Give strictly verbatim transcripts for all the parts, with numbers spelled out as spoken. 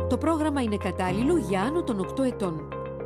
Το πρόγραμμα είναι κατάλληλο για άνω των οκτώ ετών.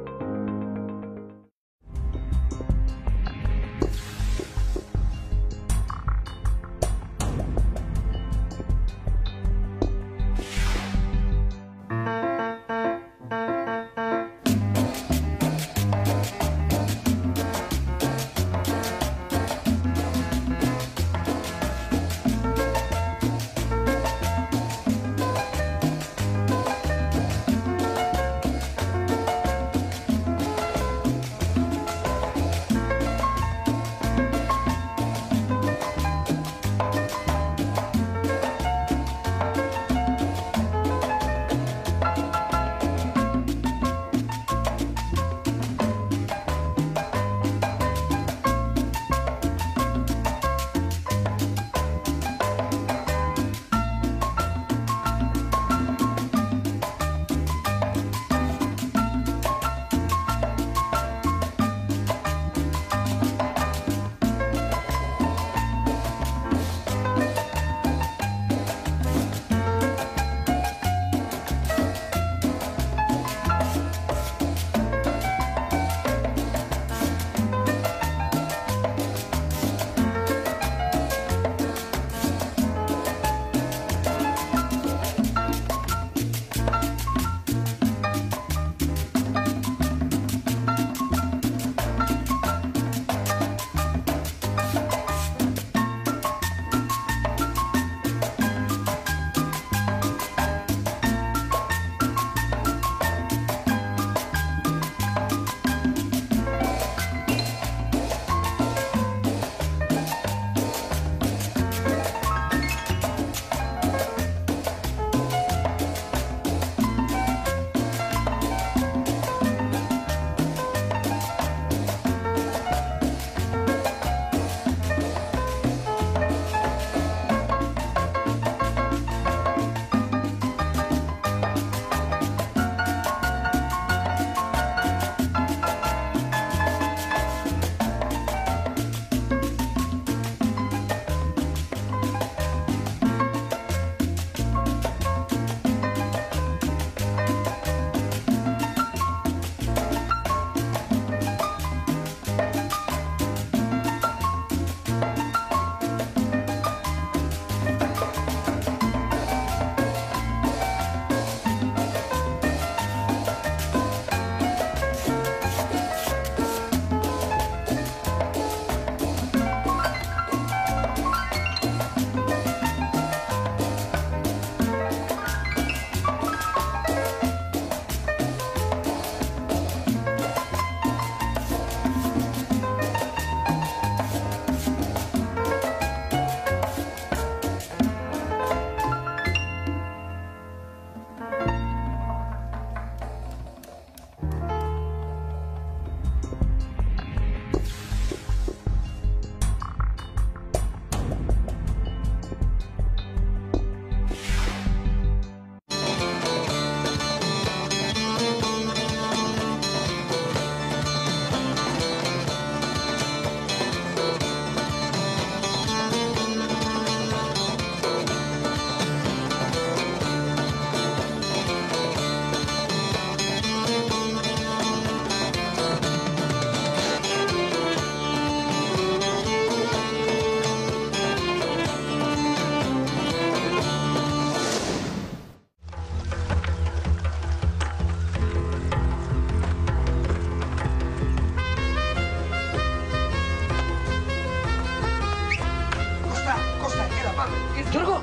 Γιώργο!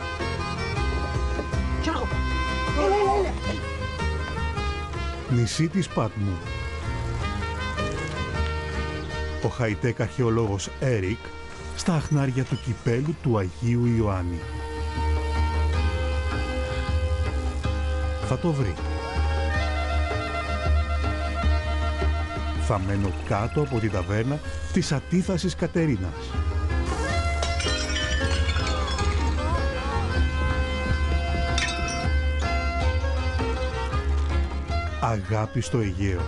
Γιώργο! Έλα, έλα, έλα! Νησί της Πάτμου. Ο χαϊτέκ αρχαιολόγος Έρικ στα αχνάρια του κυπέλου του Αγίου Ιωάννη. Θα το βρει. Θα μένω κάτω από την ταβέρνα της Ατίθασης Κατερίνας. Αγάπη στο Αιγαίο.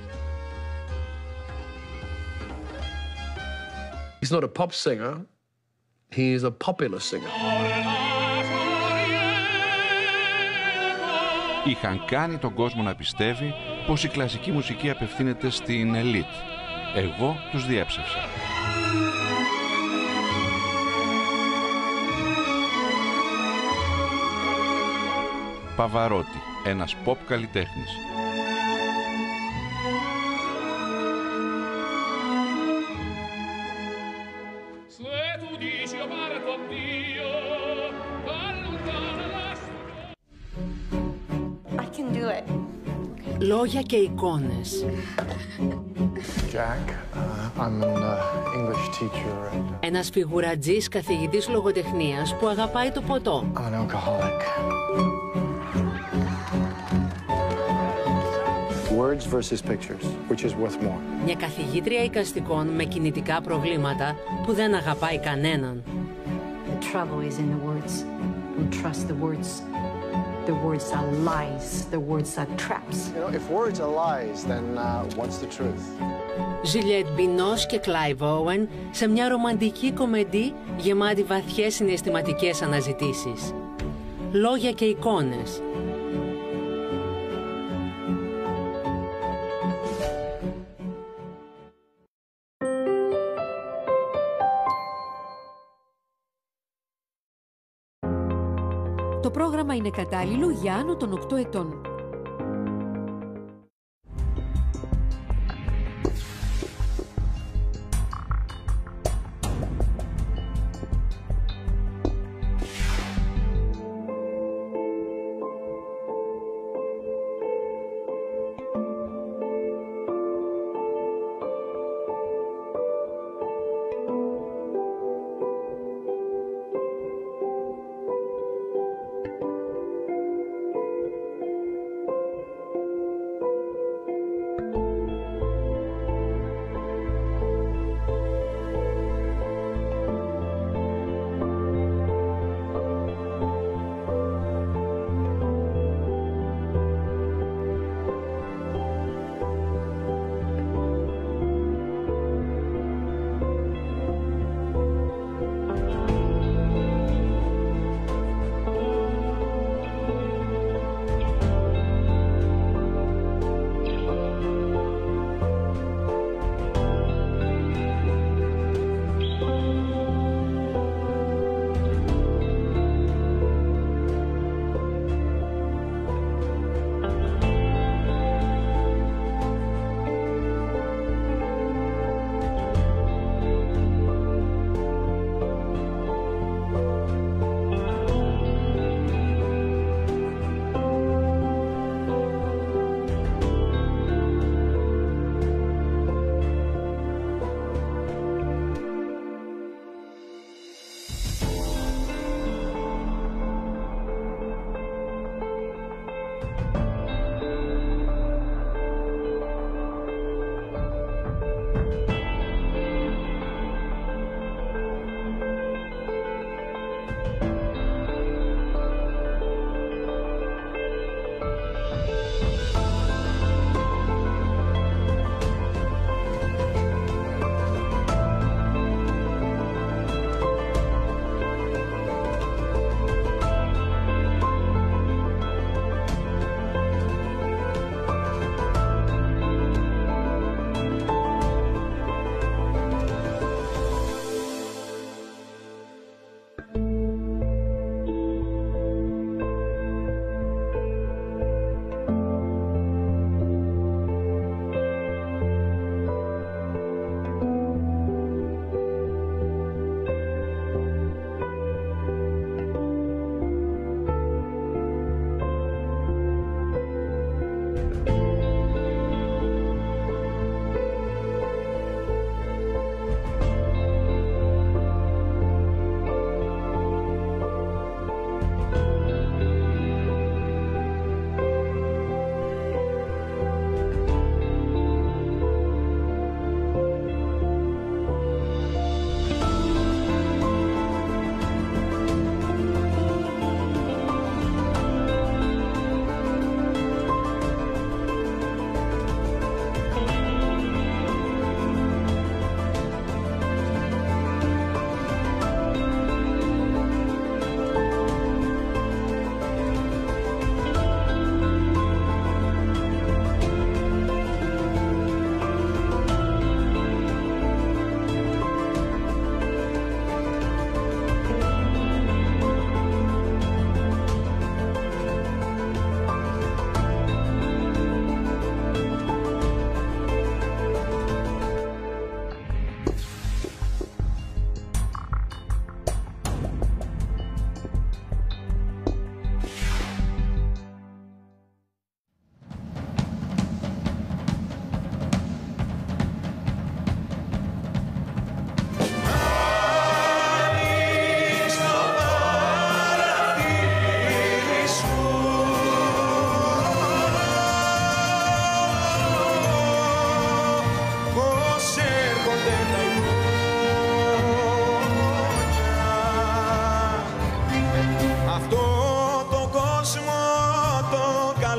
He's not a pop singer, He is a popular singer. Είχαν κάνει τον κόσμο να πιστεύει πως η κλασική μουσική απευθύνεται στην ελίτ. Εγώ τους διέψευσα. Παβαρότη, ένας pop καλλιτέχνης. Λόγια και εικόνες. Jack, uh, I'm an uh, English teacher. And, uh, Ένας φιγουρατζής καθηγητής λογοτεχνίας που αγαπάει το ποτό. I'm an alcoholic. Words versus pictures, which is worth more. Μια καθηγήτρια εικαστικών με κινητικά προβλήματα που δεν αγαπάει κανέναν. The trouble is in the words. Don't trust the words. The words are lies. The words are traps. You know, if words are lies, then uh, what's the truth? Juliette Binoche και Clive Owen σε μια ρομαντική κομμεντή γεμάτη βαθιές συναισθηματικές αναζητήσεις. Λόγια και εικόνες. Το πρόγραμμα είναι κατάλληλο για άνω των οκτώ ετών.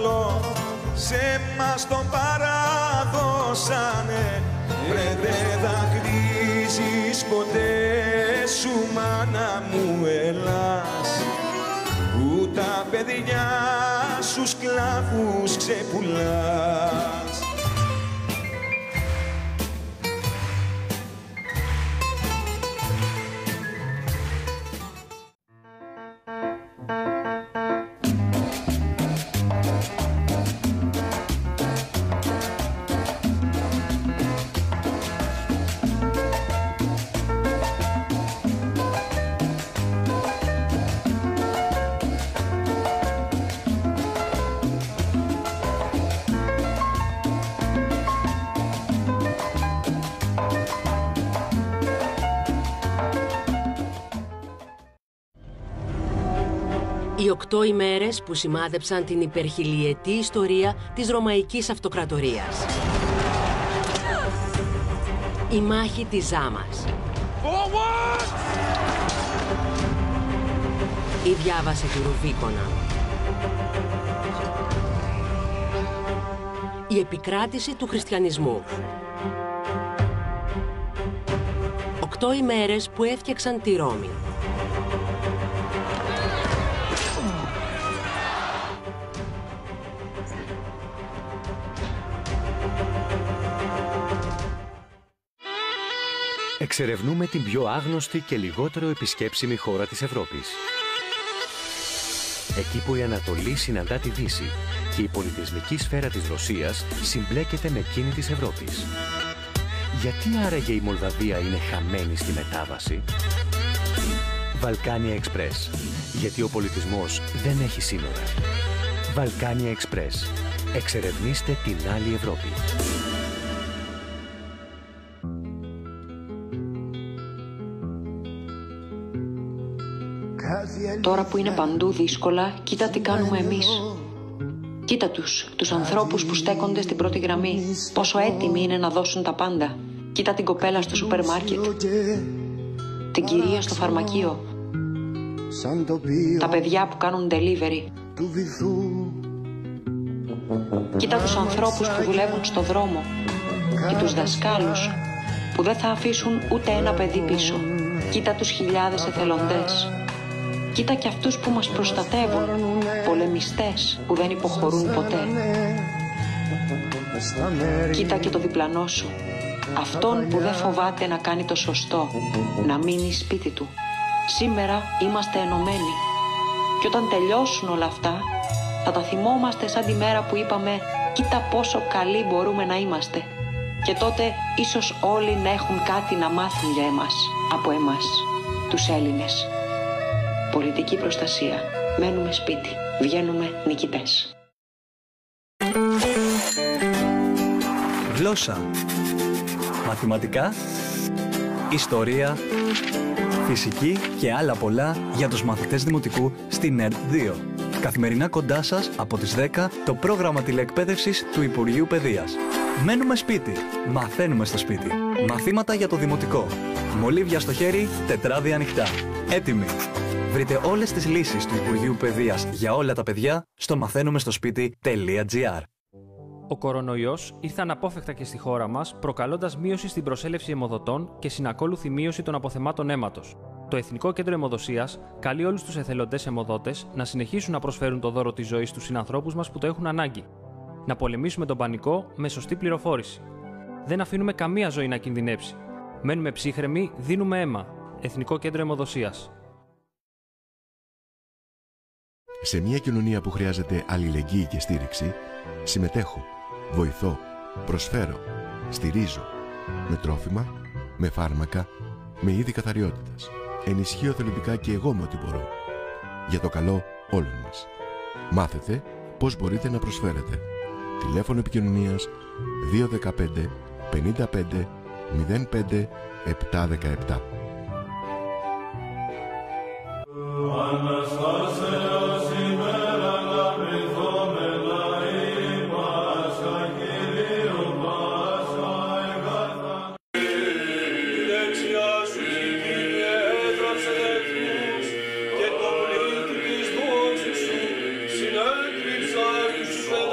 καλό σε μας τον παραδώσανε. Βρε δε δακρύζεις ποτέ σου μάνα μου ελάς, που τα παιδιά σου σκλάβους ξεπουλάς. Οι οκτώ ημέρες που σημάδεψαν την υπερχιλιετή ιστορία της Ρωμαϊκής Αυτοκρατορίας. Η μάχη της Ζάμας. Η διάβαση του Ρουβίκονα. Η επικράτηση του χριστιανισμού. Οκτώ ημέρες που έφτιαξαν τη Ρώμη. Εξερευνούμε την πιο άγνωστη και λιγότερο επισκέψιμη χώρα της Ευρώπης. Εκεί που η Ανατολή συναντά τη Δύση και η πολιτισμική σφαίρα της Ρωσίας συμπλέκεται με εκείνη της Ευρώπης. Γιατί άραγε η Μολδαβία είναι χαμένη στη μετάβαση? Βαλκάνια Εξπρές. Γιατί ο πολιτισμός δεν έχει σύνορα. Βαλκάνια Εξπρές. Εξερευνήστε την άλλη Ευρώπη. Τώρα που είναι παντού δύσκολα, κοίτα τι κάνουμε εμείς. Κοίτα τους, τους ανθρώπους που στέκονται στην πρώτη γραμμή. Πόσο έτοιμοι είναι να δώσουν τα πάντα. Κοίτα την κοπέλα στο σούπερ μάρκετ. Την κυρία στο φαρμακείο. Τα παιδιά που κάνουν delivery. Κοίτα τους ανθρώπους που δουλεύουν στο δρόμο. Και τους δασκάλους που δεν θα αφήσουν ούτε ένα παιδί πίσω. Κοίτα τους χιλιάδες εθελοντές. Κοίτα και αυτούς που μας προστατεύουν, πολεμιστές που δεν υποχωρούν ποτέ. Κοίτα και το διπλανό σου, αυτόν που δεν φοβάται να κάνει το σωστό, να μείνει σπίτι του. Σήμερα είμαστε ενωμένοι και όταν τελειώσουν όλα αυτά, θα τα θυμόμαστε σαν τη μέρα που είπαμε «Κοίτα πόσο καλοί μπορούμε να είμαστε». Και τότε ίσως όλοι να έχουν κάτι να μάθουν για εμάς, από εμάς, τους Έλληνες. Πολιτική προστασία. Μένουμε σπίτι. Βγαίνουμε νικητές. Γλώσσα. Μαθηματικά. Ιστορία. Φυσική και άλλα πολλά για τους μαθητές δημοτικού στην ΕΡΤ δύο. Καθημερινά κοντά σας από τις δέκα το πρόγραμμα τηλεεκπαίδευσης του Υπουργείου Παιδείας. Μένουμε σπίτι. Μαθαίνουμε στο σπίτι. Μαθήματα για το δημοτικό. Μολύβια στο χέρι, τετράδια ανοιχτά. Έτοιμοι. Βρείτε όλες τις λύσεις του Υπουργείου Παιδείας για όλα τα παιδιά στο μαθαίνουμε στο σπίτι τελεία τζι άρ. Ο κορονοϊός ήρθε αναπόφευκτα και στη χώρα μας, προκαλώντας μείωση στην προσέλευση αιμοδοτών και συνακόλουθη μείωση των αποθεμάτων αίματος. Το Εθνικό Κέντρο Αιμοδοσίας καλεί όλους τους εθελοντές αιμοδότες να συνεχίσουν να προσφέρουν το δώρο της ζωής στους συνανθρώπους μας που το έχουν ανάγκη. Να πολεμήσουμε τον πανικό με σωστή πληροφόρηση. Δεν αφήνουμε καμία ζωή να κινδυνεύσει. Μένουμε ψύχρεμοι, δίνουμε αίμα. Εθνικό Κέντρο Αιμοδοσίας. Σε μια κοινωνία που χρειάζεται αλληλεγγύη και στήριξη, συμμετέχω, βοηθώ, προσφέρω, στηρίζω, με τρόφιμα, με φάρμακα, με είδη καθαριότητας. Ενισχύω θελοντικά και εγώ με ό,τι μπορώ. Για το καλό όλων μας. Μάθετε πώς μπορείτε να προσφέρετε. Τηλέφωνο επικοινωνίας δύο ένα πέντε πενήντα πέντε μηδέν πέντε επτά ένα επτά. Συνέκριψα τους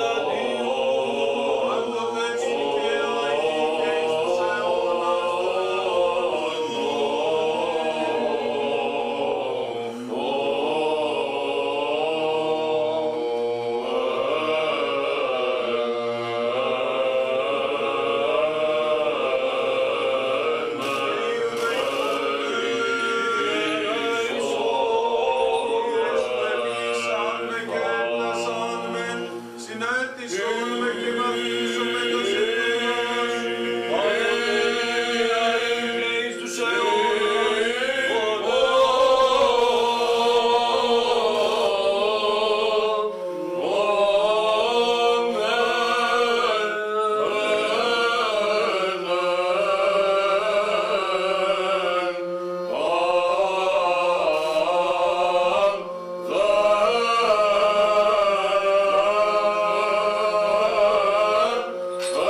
Oh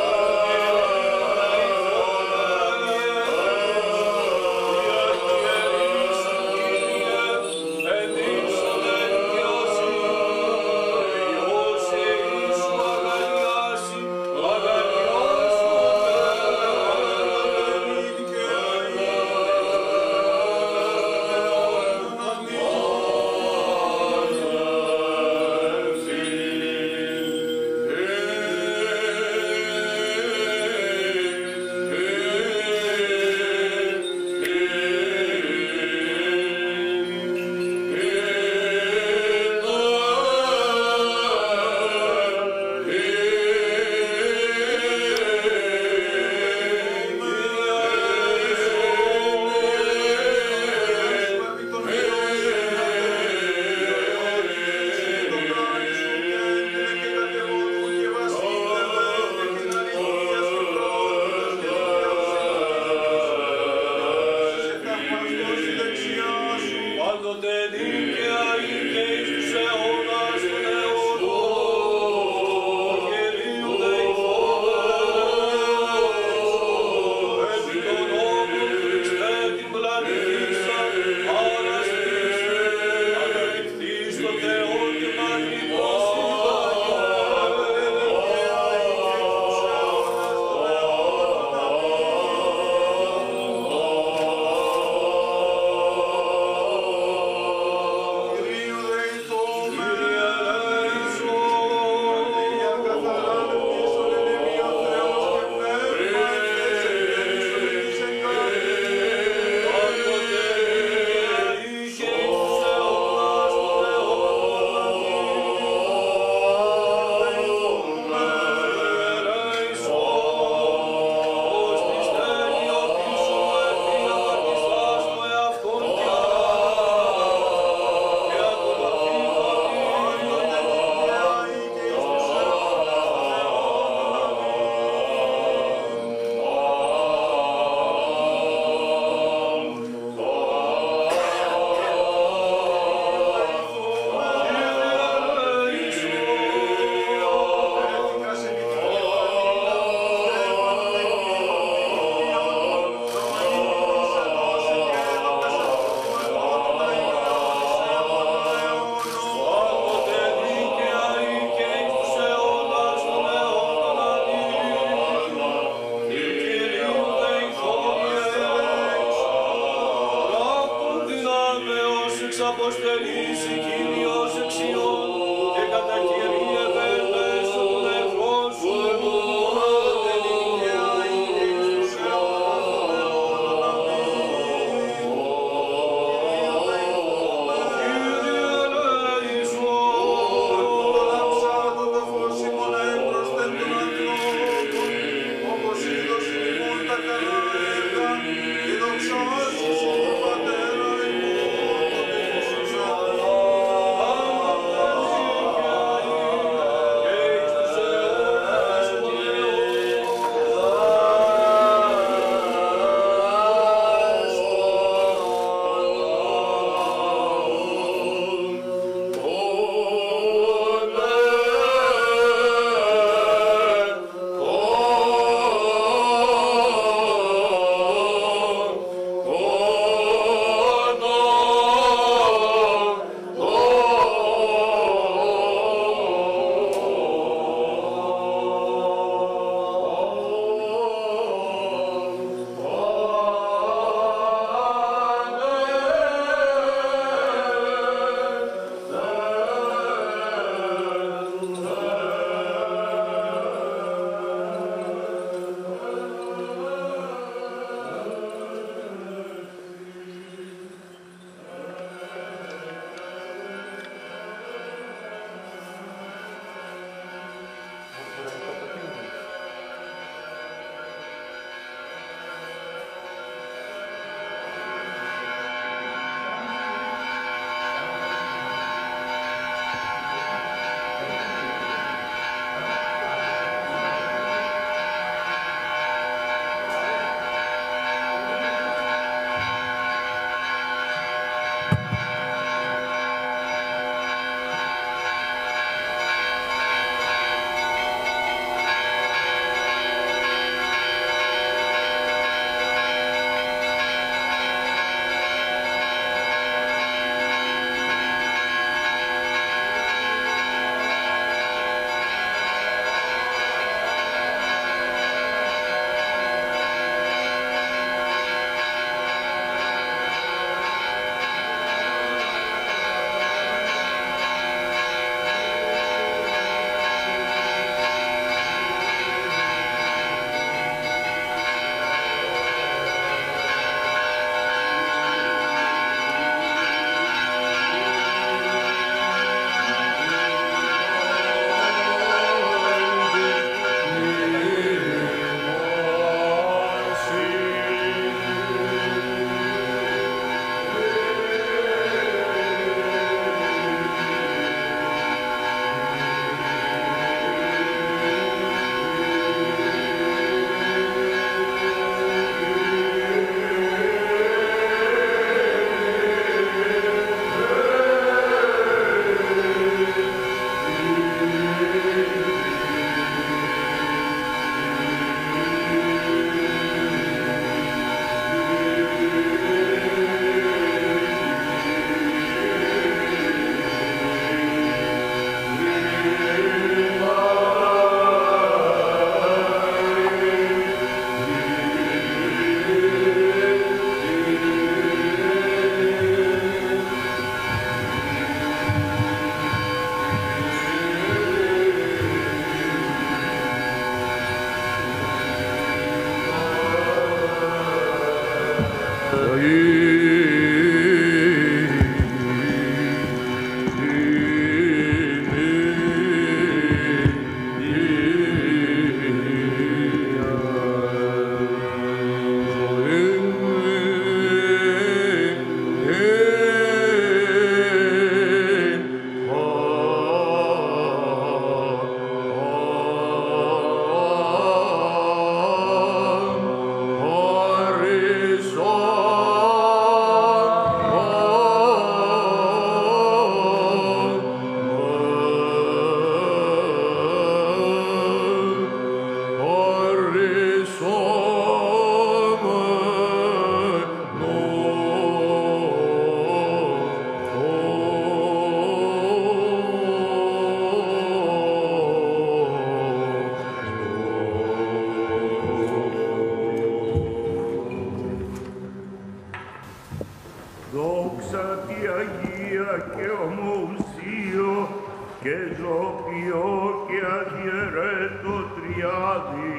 Κυριάδη,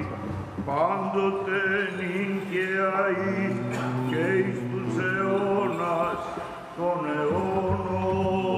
πάντοτε νυν και αεί και εις τους αιώνας των αιώνων.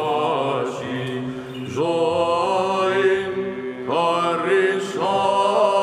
Ζωή, χαρίσσα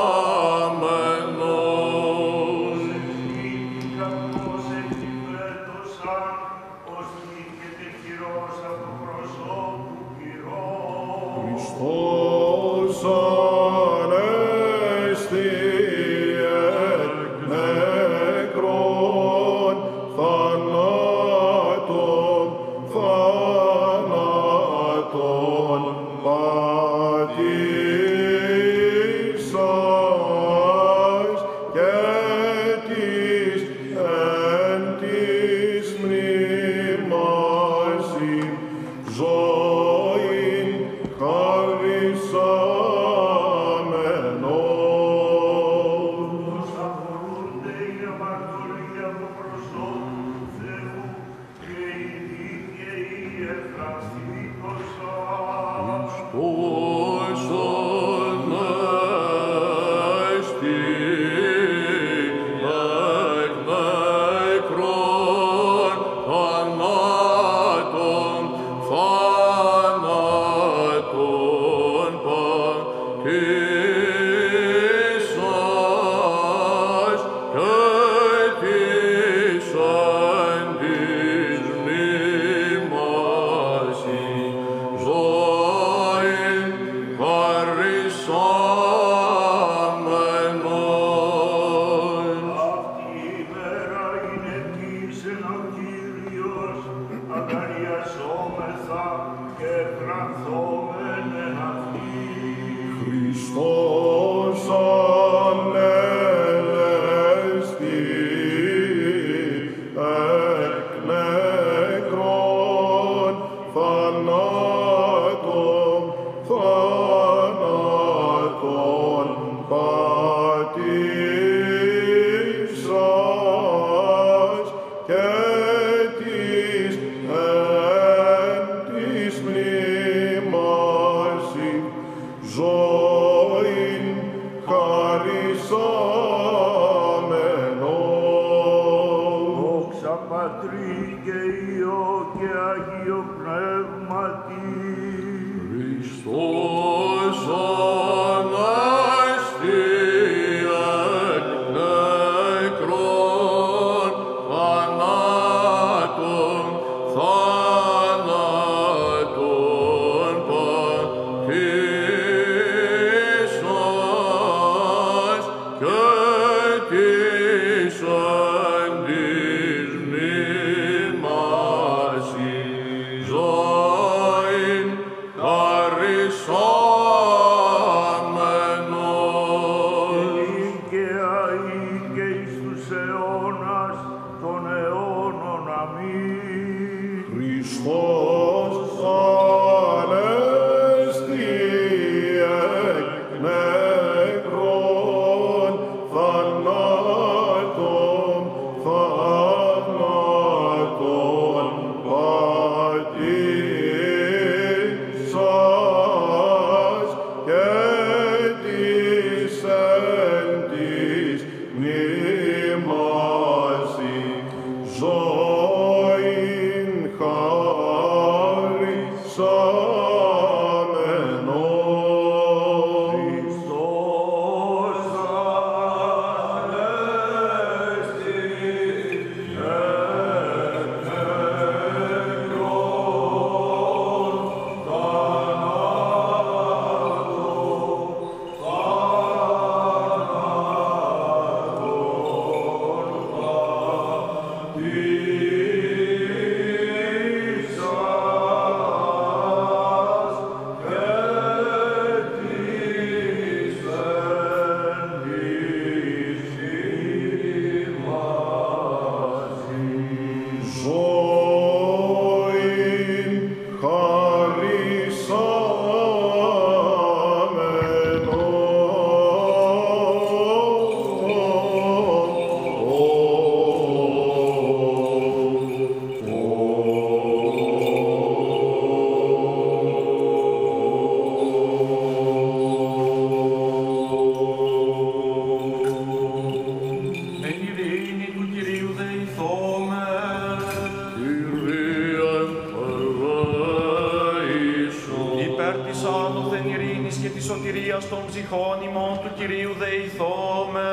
δεηθώμε.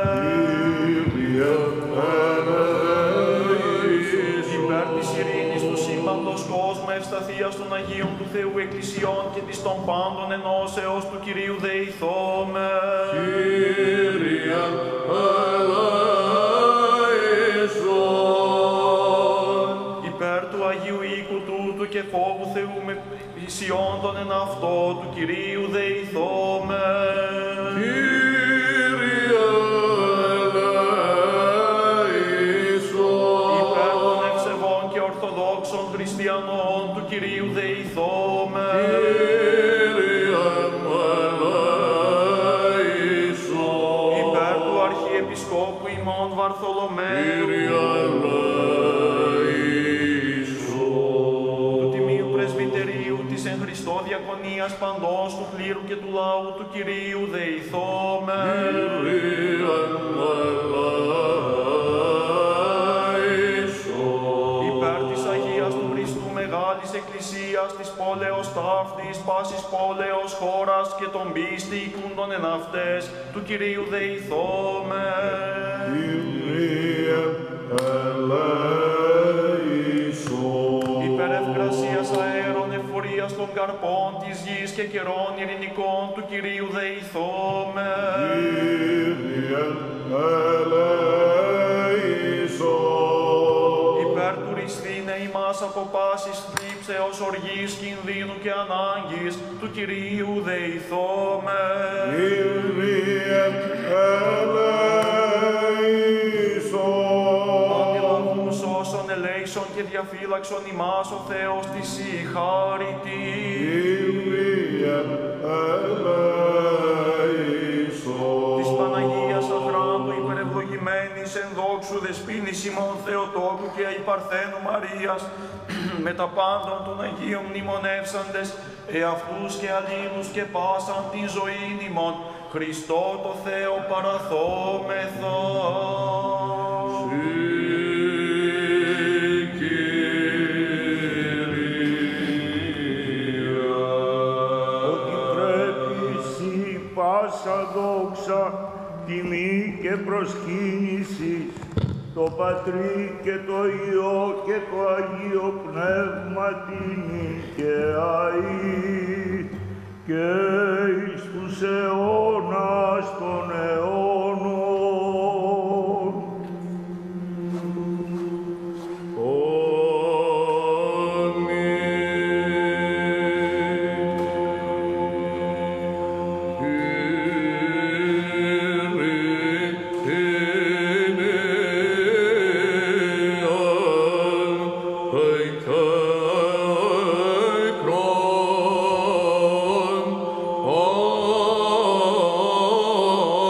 Υπέρ της ειρήνης του σύμπαντος κόσμου, ευσταθίας των Αγίων του Θεού Εκκλησιών και της των πάντων ενώσεως του Κυρίου δεηθώμε. Κύριε ελέησον. Υπέρ του Αγίου οίκου τούτου και φόβου Θεού με πλησιών των εν αυτό του Κυρίου δεηθώμε. Κύριε ελέησον. Υπέρ των ευσεβών και ορθοδόξων χριστιανών του Κυρίου δεηθώμε. Κύριε ελέησον. Υπέρ του Αρχιεπισκόπου ημών Βαρθολομαίου. Κύριε εν Χριστώ διακονίας παντός του πλήρου και του λαού του Κυρίου δεηθώμε. Κύριε ελέησον. Υπέρ της Αγίας του Χριστού Μεγάλης Εκκλησίας της πόλεως ταύτης, πάσης πόλεως χώρας και των πίστη οικούντων εν αυτές του Κυρίου δεηθώμε. Κύριε ελέησον. Υπέρ ευκρασίας αέρων εφορίας των καρπών της γης και καιρών ειρηνικών του Κυρίου δεηθώμε. Κύριε ελέησον. Υπέρ του ρησθήνε ημάς από πάσης θλίψεως, οργής, κινδύνου και ανάγκης του Κυρίου δεηθώμε. Κύριε ελέησον. Αντιλαβούς όσων ελέησον και διαφύλαξον ημάς ο Θεός της η χάρητη. Κύριε ελέησον. Της Παναγίας Αχράντου υπερευλογημένης εν δόξου δεσποίνης ημών Θεοτόκου και αϊπαρθένου Μαρίας, με τα πάντων των Αγίων μνημονεύσαντες, εαυτούς και αλλήλους και πάσαν την ζωήν ημών, Χριστό το Θεό παραθόμεθα. Δόξα, τιμή και προσκύνηση το Πατρί και το Υιό και το Αγίο Πνεύμα τιμήν και αεί και εις τους αιώνας των αιώνων. Oh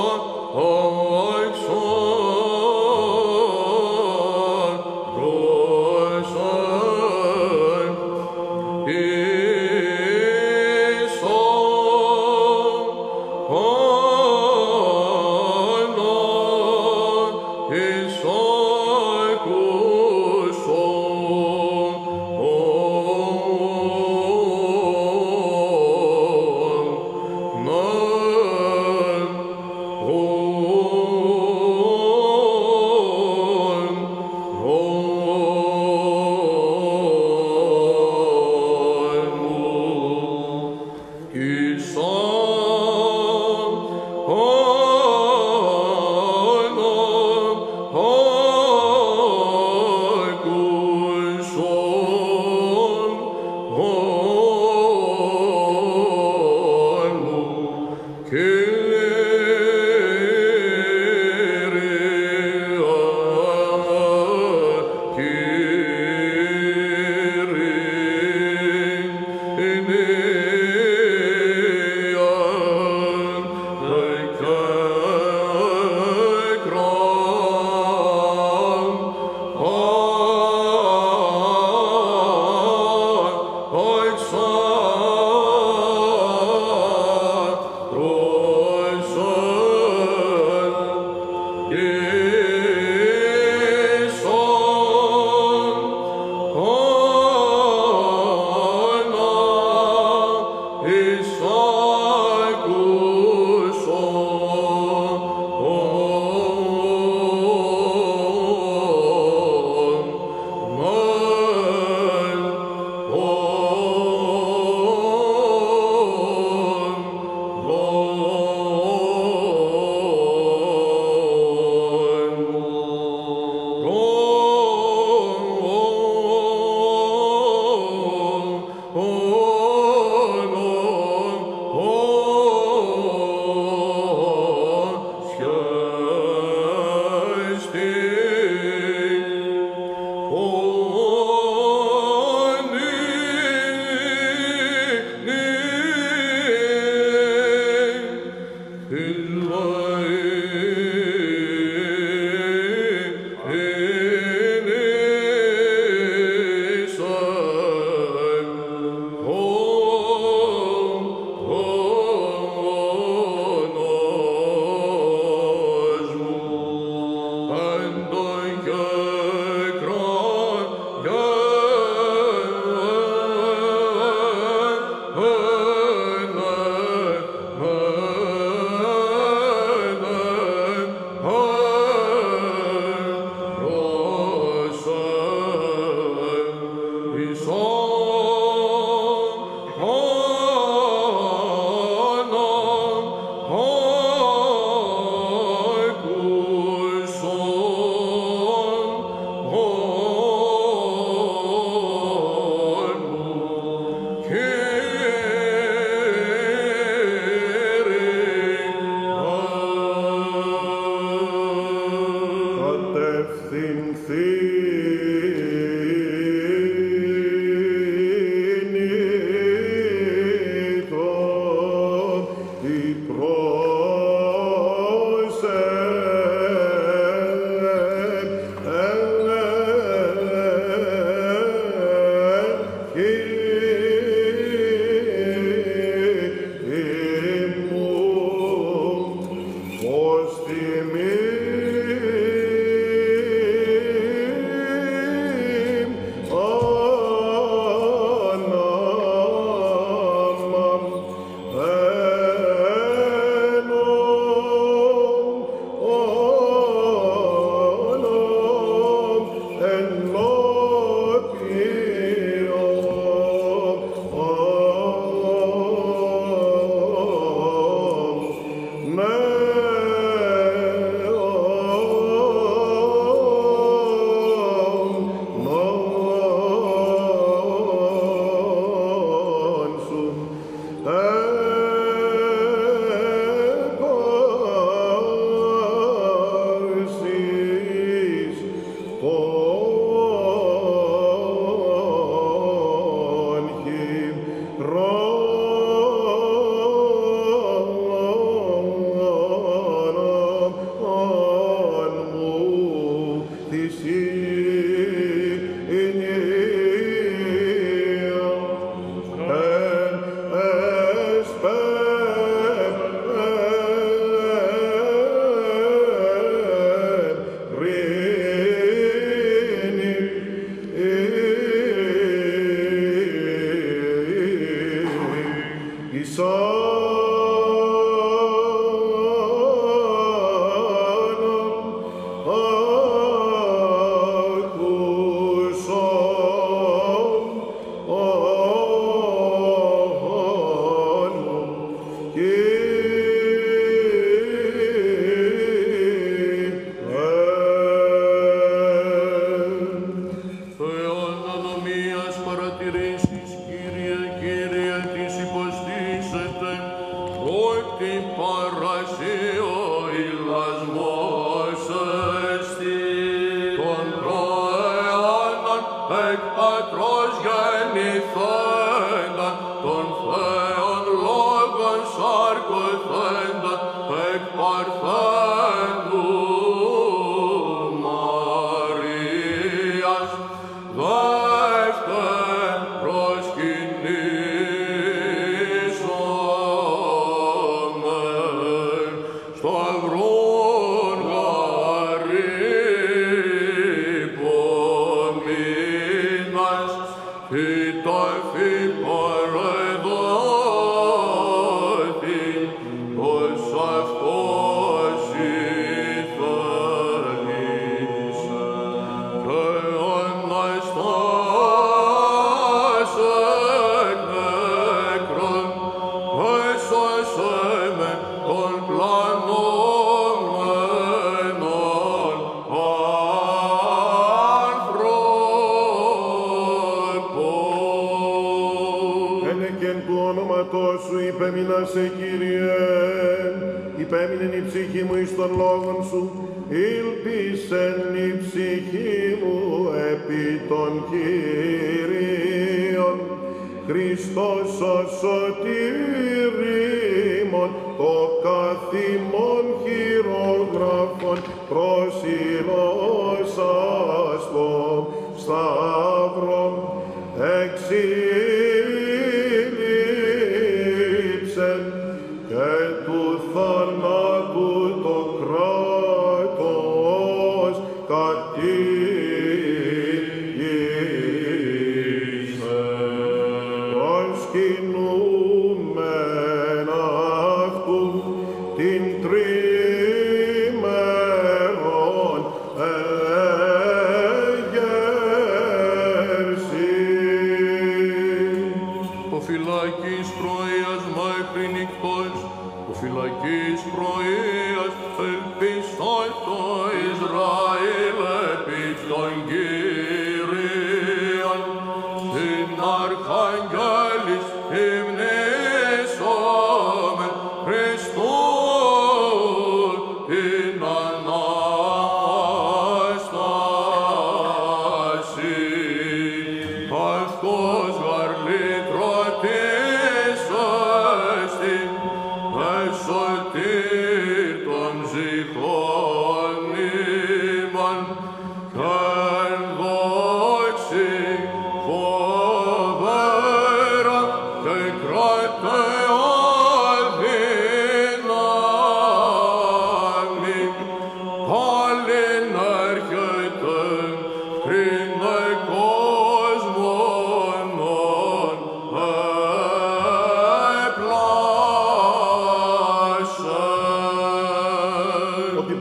Αδυνάμει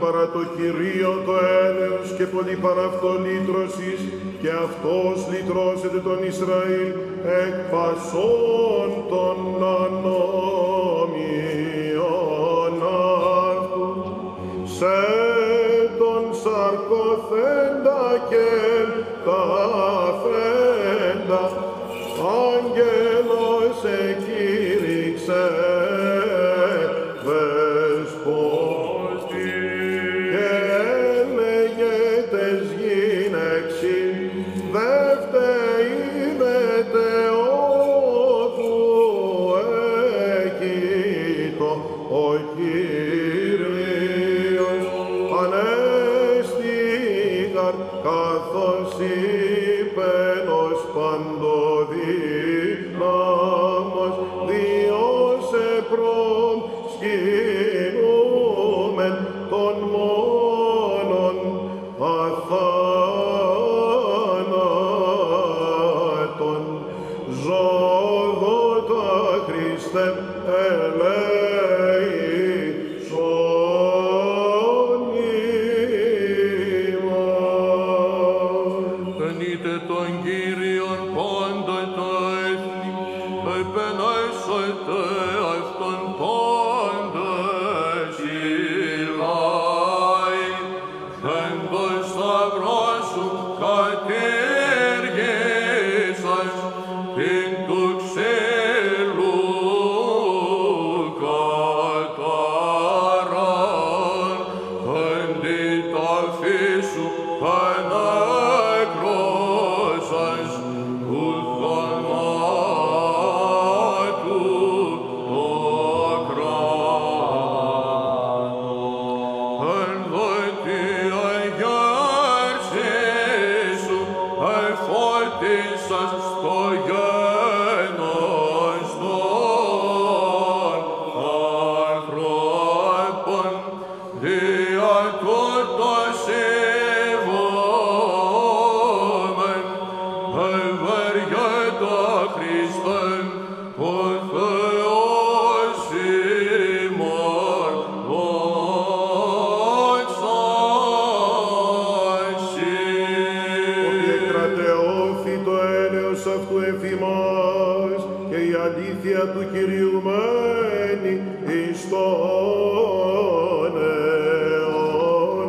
παρά το Κυρίο το έλεος και πολύ παρά αυτό λύτρωσης, και αυτός λυτρώσεται τον Ισραήλ εκ πασών των ανομιών αυτού. Σε τον σαρκοθέντα και τα φέντα, άγγελος εκήρυξε δεσπότη, και έλεγε τες γυναίξιν, δε φταίει μετεώθου εκείτο ο Κύριος, ανέστηγαρ καθώς είπεν ως παντοδύναμος, Διός επροσκυνούμεν των μόνον αθάνατον. Ζωγότα Χριστέ ελέησον ημάς. Ενείτε τον Κύριον πάντα τα έθνη, επενέσετε αυτόν πάντα οι λαοί. Εν το σταυρό σου κατήργησας, την του ξύλου κατάραν, εν τη ταφή σου ανέκρωσας, του θανάτου το κράνος. Εν δε τη αγιάρση σου εφώτισας στο γένος των ανθρώπων, δια τούτο σεβόμεν, ευεργέτα Χριστέ, ο Θεός ημών, δόξα Συ. Ότι εκρατεώθη το έλεος αυτού εφημάς, και η αλήθεια του Κυρίου μένει εις τον αιώνα.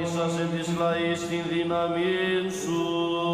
όρισας εν της λαής την δύναμη σου.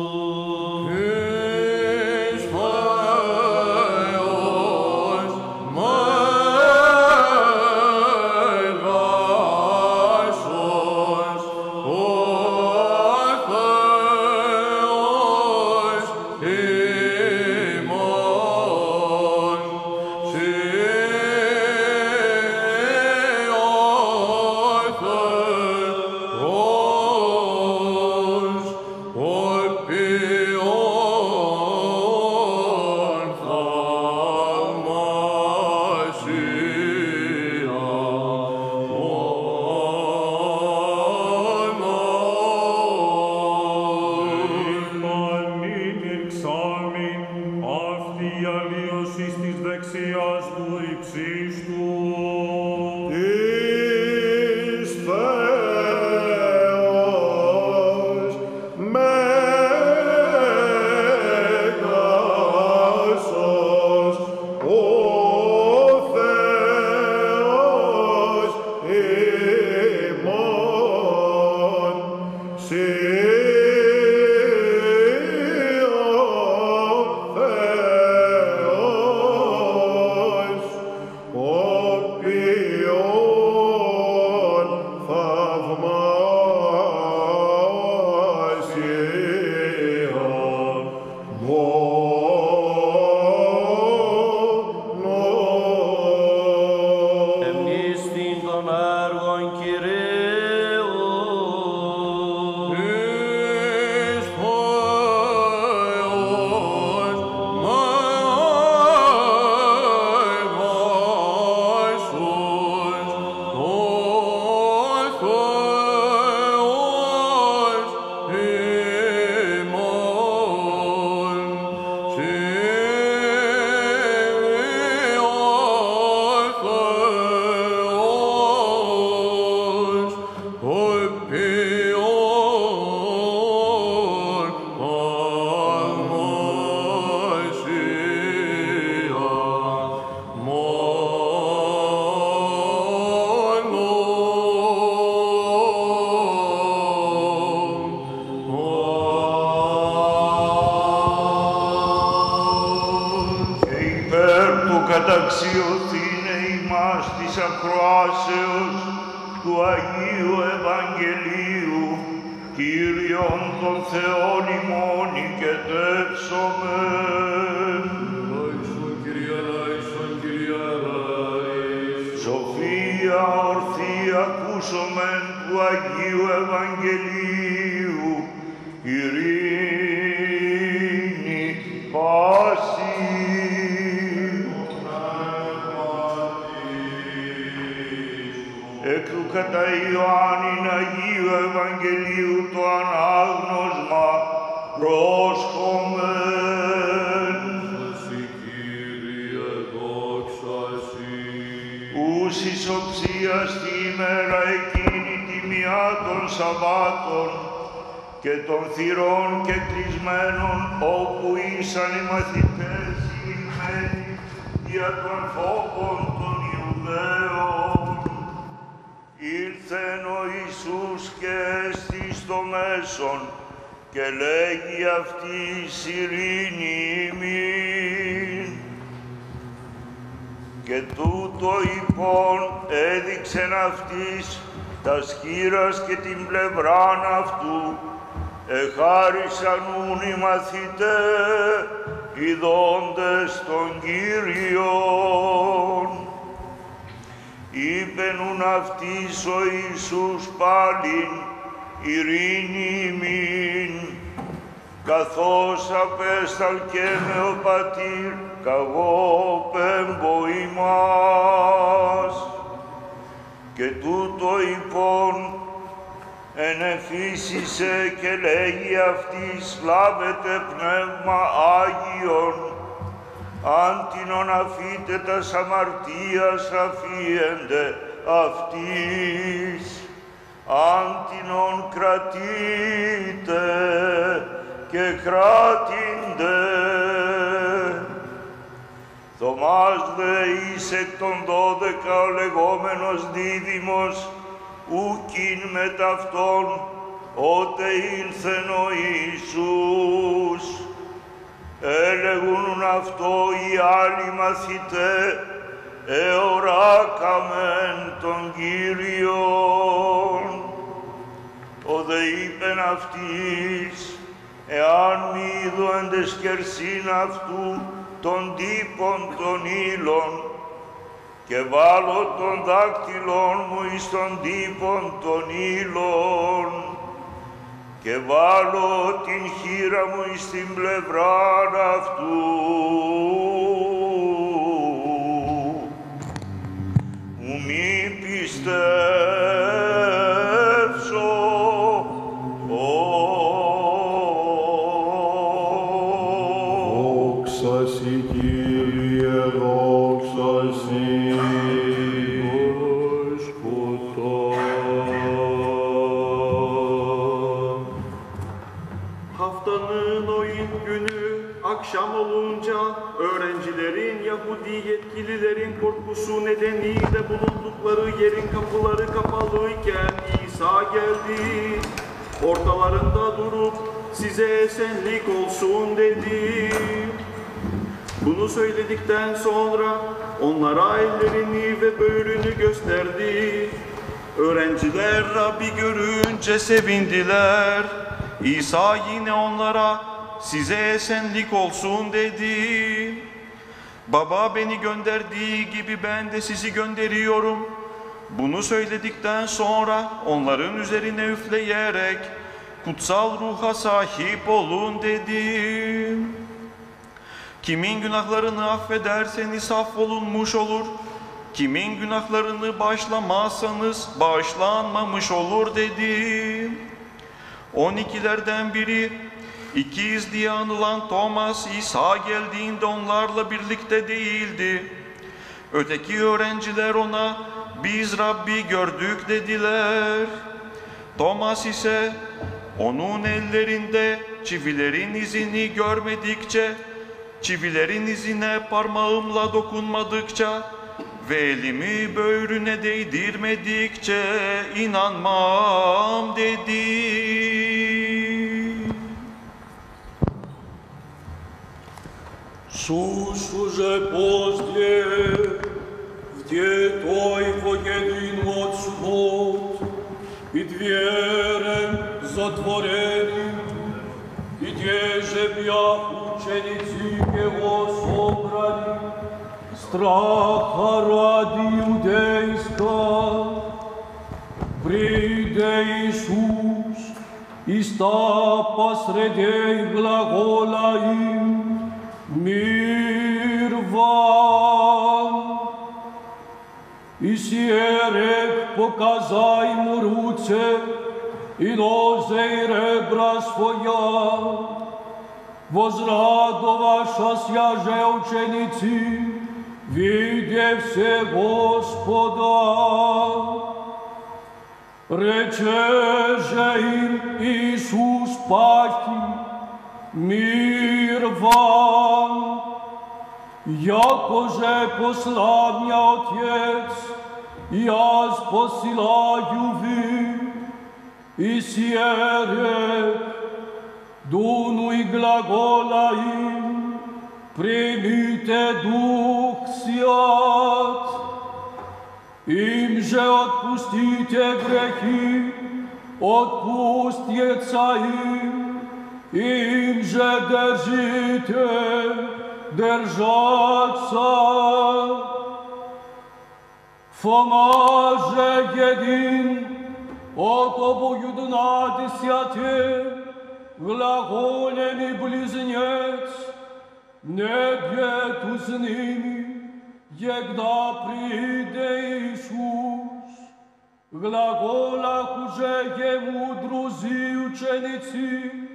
Καταξιωθήνε ημάς της ακροάσεως του Αγίου Ευαγγελίου, Κύριον των Θεών ημών οικετεύσομεν. Ελάησον, Κύριε, ελάησον, Κύριε, ελάησον. Σοφία ορθή ακούσομεν του Αγίου Ευαγγελίου, ειρήνη πάση. Εκ του κατά Ιωάννην Αγίου Ευαγγελίου το ανάγνωσμα πρόσχομεν. Εσύ, Κύριε, δόξα Συ. Ους εις οψίας τη ημέρα εκείνη τιμιά των Σαββάτων και των θυρών και κλεισμένων, όπου ήσαν οι μαθητές ημένοι για των φόβων των Ιουδαίων. Ήλθεν ο Ιησούς και έστη στο μέσον και λέγει αυτής ειρήνη ημίν. Και τούτο υπόν έδειξεν αυτής τα σκύρας και την πλευράν αυτού, εχάρισαν ούν οι μαθηταί ειδώντες τον Κύριον. Είπεν ούν αυτής ο Ιησούς πάλιν, ειρήνη ημίν, καθώς απέσταλκε με ο Πατήρ, καγώ πέμπω ημάς. Και τούτο υπόν ενεφύσισε και λέγει αυτής, λάβετε πνεύμα Άγιον, άντινον αφήτε τας αμαρτίας αφίεντε αυτής, άντινον κρατείτε και κράτηντε. Θωμάς δε εις εκ των δώδεκα ο λεγόμενος Δίδυμος, ου κειν με ταυτόν, ότε ήλθεν ο Ιησούς. Έλεγουν αυτό οι άλλοι μαθητέ, εωράκαμεν τον Κύριον. Ο δε είπεν αυτής, εάν μη είδω εν τες κερσίν αυτού των τύπων των ύλων, και βάλω τον δάκτυλον μου εις των τύπων των ύλων, και βάλω την χείρα μου εις την πλευράν αυτού, ου μη πιστεύσω. Δόξα σοι, Κύριε, δόξα σοι. Akşam olunca öğrencilerin, Yahudi yetkililerin korkusu nedeniyle bulundukları yerin kapıları kapalıyken İsa geldi. Ortalarında durup size esenlik olsun dedi. Bunu söyledikten sonra onlara ellerini ve böğrünü gösterdi. Öğrenciler Rabbi görünce sevindiler. İsa yine onlara size esenlik olsun dedi. Baba beni gönderdiği gibi ben de sizi gönderiyorum. Bunu söyledikten sonra onların üzerine üfleyerek kutsal ruha sahip olun dedi. Kimin günahlarını affederseniz affolunmuş olur. Kimin günahlarını bağışlamazsanız bağışlanmamış olur dedi. On ikilerden biri, İkiz diye anılan Thomas, İsa geldiğinde onlarla birlikte değildi. Öteki öğrenciler ona, biz Rabbi gördük dediler. Thomas ise, onun ellerinde çivilerin izini görmedikçe, çivilerin izine parmağımla dokunmadıkça ve elimi böğrüne değdirmedikçe inanmam dedi. Сушу же позднее, где той воедин от суббот, и дверем затворенным, и те же бях ученицы его собрали, страха ради иудейска, приде Иисус, и ста посредей глагола им, мир вам! И сиерек показай ему руце, и нозе и ребра своя. Возрадоваша сяже ученицы, видевше Господа. Рече же им Иисус паки, мир вам, яко же послал меня Отец, я посылаю вы, и сиерек, дуну и глагола им, примите Дух Свят, им же отпустите грехи, отпустятся им, им же держите, держаться. Фома же един, от обоюднадесяти, глаголем и близнец, не б'єту з ними, егда приде Иисус. Глаголах уже ему друзі учениці,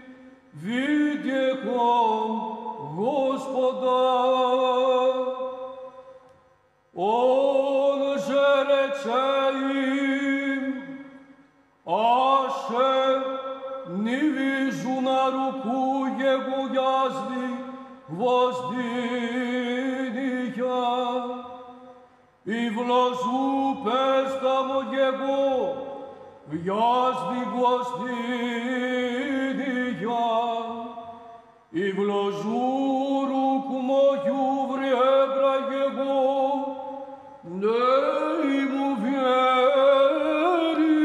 видехом Господа. Он же рече им, аше не вижу на руку его язви гвоздиния, и вложу перста моего, βιάστη γουαστήνια, η βλοζούρου κουμόγιου βρέμπρα και εγώ, νέοι μου βιέρι,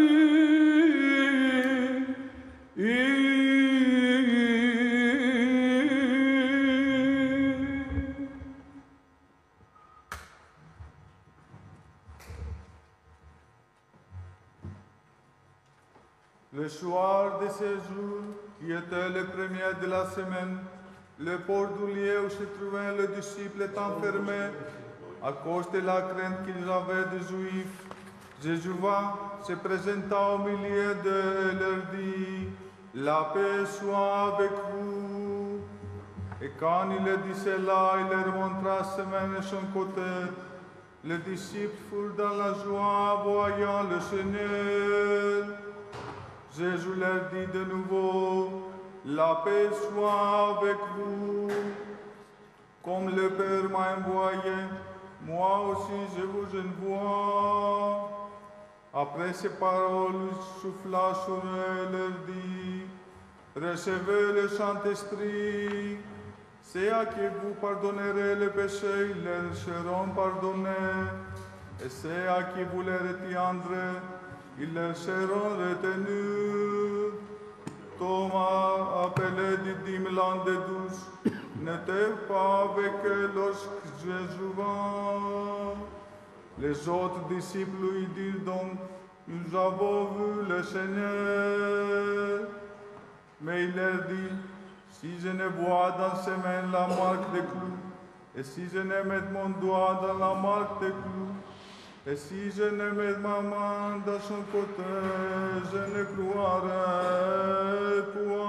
Le soir de ce jour, qui était le premier de la semaine, le port du lieu où se trouvait le disciple est enfermé, à cause de la crainte qu'ils avaient des Juifs. Jésus va, se présenta au milieu d'eux et leur dit, la paix soit avec vous. Et quand il a dit cela, il leur montra ses mains et son côté. Les disciples furent dans la joie, voyant le Seigneur. Jésus leur dit de nouveau, la paix soit avec vous. Comme le Père m'a envoyé, moi aussi je vous envoie. Après ces paroles, il souffla sur eux et leur dit, recevez le Saint-Esprit. C'est à qui vous pardonnerez les péchés, ils leur seront pardonnés. Et c'est à qui vous les retiendrez, ils leur seront retenus. Thomas, appelé Didyme l'un des douze, n'était pas avec eux lorsque Jésus vint. Les autres disciples lui dirent donc, nous avons vu le Seigneur. Mais il leur dit, si je ne vois dans ses mains la marque des clous, et si je ne mets mon doigt dans la marque des clous, et si je ne mets ma main dans son côté, je ne croirai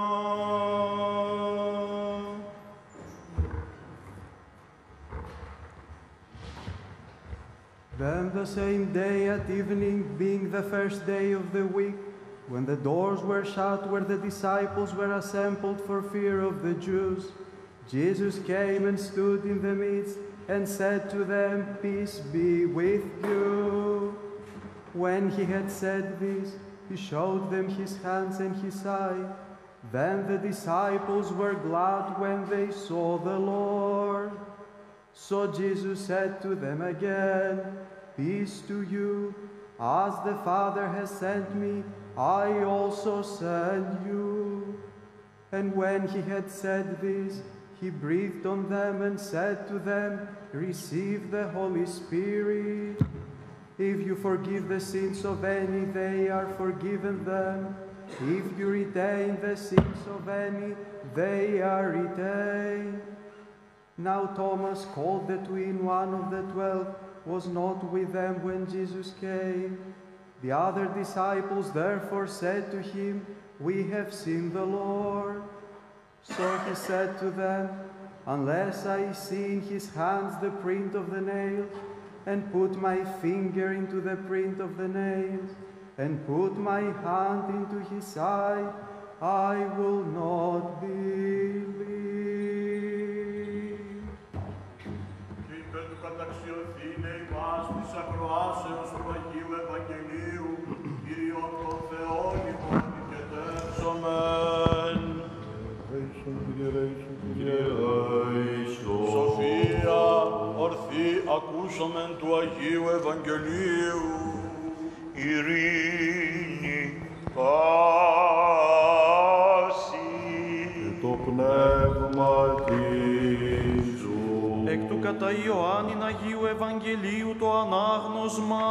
point. Then the same day at evening, being the first day of the week, when the doors were shut where the disciples were assembled for fear of the Jews, Jesus came and stood in the midst and said to them, peace be with you. When he had said this, he showed them his hands and his side. Then the disciples were glad when they saw the Lord. So Jesus said to them again, peace to you. As the Father has sent me, I also send you. And when he had said this, he breathed on them and said to them, receive the Holy Spirit. If you forgive the sins of any, they are forgiven them. If you retain the sins of any, they are retained. Now Thomas, called the twin, one of the twelve, was not with them when Jesus came. The other disciples therefore said to him, we have seen the Lord. So he said to them, unless I see in his hands the print of the nails, and put my finger into the print of the nails, and put my hand into his side, I will not believe. Υπέρ του καταξιωθήνε ημάς της ακροάσεως του Αγίου Ευαγγελίου, Κύριον τον Θεόν ημών οικετεύσομεν. Σοφία, ορθή, ακούσομεν του Αγίου Ευαγγελίου. Ειρήνη, πάση. Και το πνεύμα τίζου. Εκ του κατά Ιωάννην Αγίου Ευαγγελίου το ανάγνωσμα.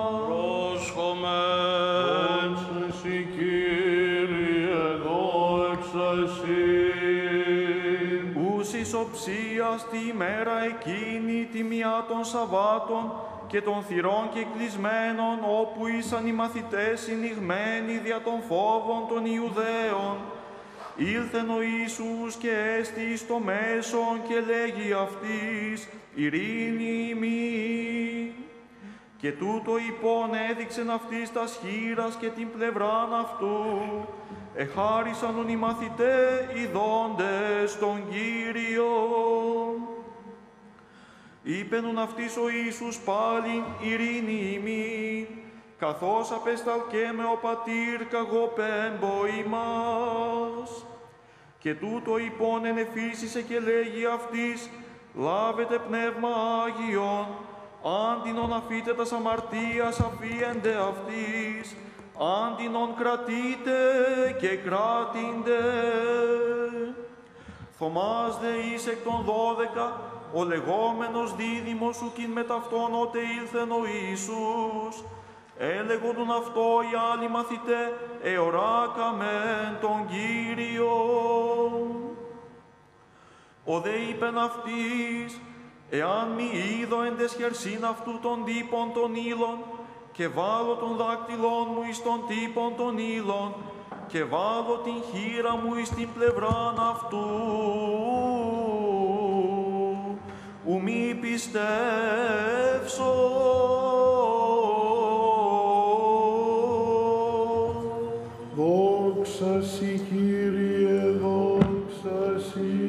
Πρόσχομεν. Εσύ, Κύριε, δόξα εσύ. Ους ισοψίας τη ημέρα εκείνη, τη μία των Σαββάτων και των θυρών και κλεισμένων, όπου ήσαν οι μαθητές συνηγμένοι δια των φόβων των Ιουδαίων, ήλθεν ο Ιησούς και έστη εις το μέσον και λέγει αυτής, ειρήνη ημί. Και τούτο υπόν έδειξεν αυτής τας χεῖρας και την πλευράν αυτού, εχάρισαν οι μαθητέ ειδώντες τον Κύριο. Είπενουν αυτής ο Ιησούς πάλιν ειρήνη ημί, καθώς απεσταλκέμε ο πατήρ καγοπέμπο ημάς. Και τούτο υπόν ενεφύσισε και λέγει αυτής, λάβετε πνεύμα Άγιον, άντινον αφήτε τας αμαρτίας αφίεντε αυτής, άντινον κρατείτε και κράτηντε. Θωμάς δε εις εκ των δώδεκα, ο λεγόμενος δίδυμος σου κειν με ταυτόν ότε ήλθεν ο Ιησούς. Έλεγοντουν αυτό οι άλλοι μαθητέ, εωράκαμεν τον Κύριο. Ο δε είπεν αυτής, εάν μη είδω εν τες χερσίν αυτού των τύπων των ύλων, και βάλω τον δάκτυλόν μου εις τον τύπων των ύλων, και βάλω την χείρα μου εις την πλευράν αυτού, ου μη πιστεύσω. Δόξα σοι, Κύριε, δόξα σοι.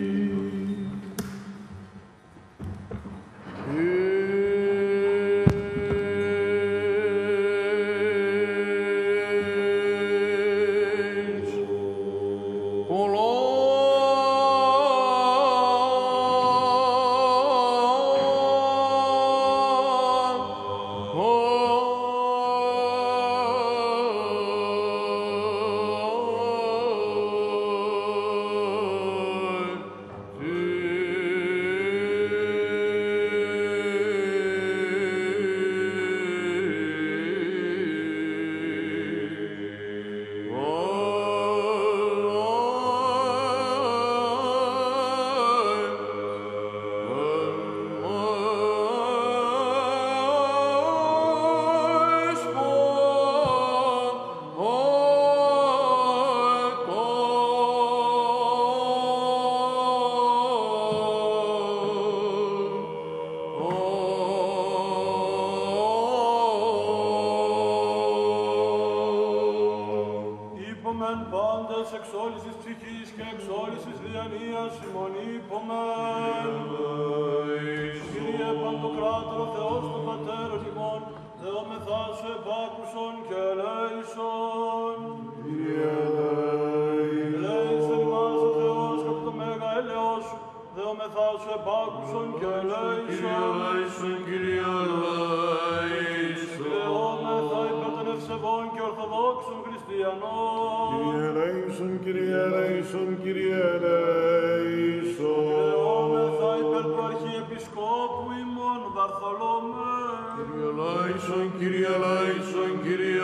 εξ όλης της ψυχής και εξ όλης της διανοίας ημών υπομεν. Κύριε Παντοκράτορο Θεός των Πατέρων ημών, δεόμεθά σου επάκουσον και ελέησον. Κύριε ελέησον. Ελέησον ημάς ο Θεός και από το μέγα έλεος σου, δεόμεθά σου επάκουσον και ελέησον. Κύριε ελέησον. Δεόμεθα υπέρ των ευσεβών και ορθοδόξων χριστιανών. Κύριε ελέησον, Κύριε ελέησον, Κύριε ελέησον. Δεόμεθα υπέρ του Αρχιεπισκόπου ημών Βαρθολομέ. Κύριε ελέησον, Κύριε ελέησον, Κύριε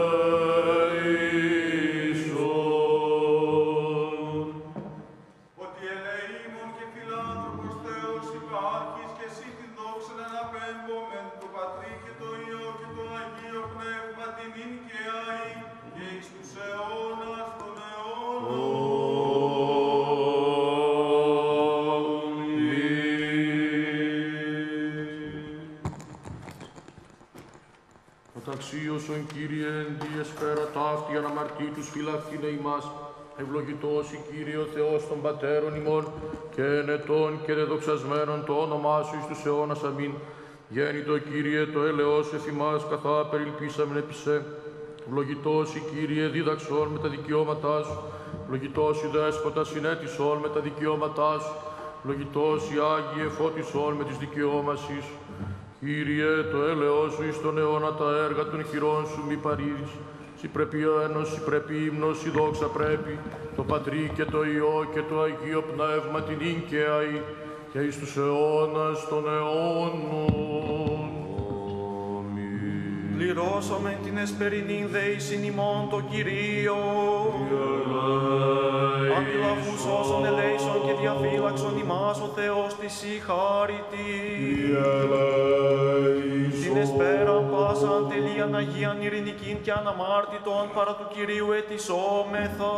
ελέησον. Ότι ελεήμων και φιλάνθρωπος Θεός υπάρχεις και εσύ την δόξα να αναπέμπομεν το Πατρί και το Υιό και το Αγίο Πνεύμα την ίν και αή και εις τους αιώνας των αιώνων. Οταξίωσον Κύριε εν τη εσφαίρα ταύτη αναμαρτήτους φυλαχθήνε ημάς, ευλογητός η Κύριε ο Θεός των Πατέρων ημών και ενετών και δεδοξασμένων το όνομά σου εις τους αιώνας αμήν. Γέννητο Κύριε το έλεος εφ' ημάς καθά περιλπίσαμεν επί σε. Ευλογητός η Κύριε δίδαξον με τα δικαιώματά σου, ευλογητός η Δέσποτα συνέτησον με τα δικαιώματά σου, ευλογητός η Άγιε φώτισον με τις δικαιώμασής σου. Κύριε, το έλεος σου εις τον αιώνα τα έργα των χειρών σου μη παρήρεις. Συ πρέπει ο ένος, συ πρέπει ύμνος, συ δόξα πρέπει, το Πατρί και το Υιό και το Αγίο Πνεύμα την ίν και αή, και εις τους αιώνας των αιώνων. Πληρώσαμε την εσπερινήν δεήσιν ημών το Κυρίο. Αντιλαβούς όσων ελέησον και διαφύλαξον ημάς ο Θεός της η χάριτη. Την εσπέραν πάσαν τελείαν Αγίαν ειρηνικήν και αναμάρτητον παρά του Κυρίου ετισόμεθα.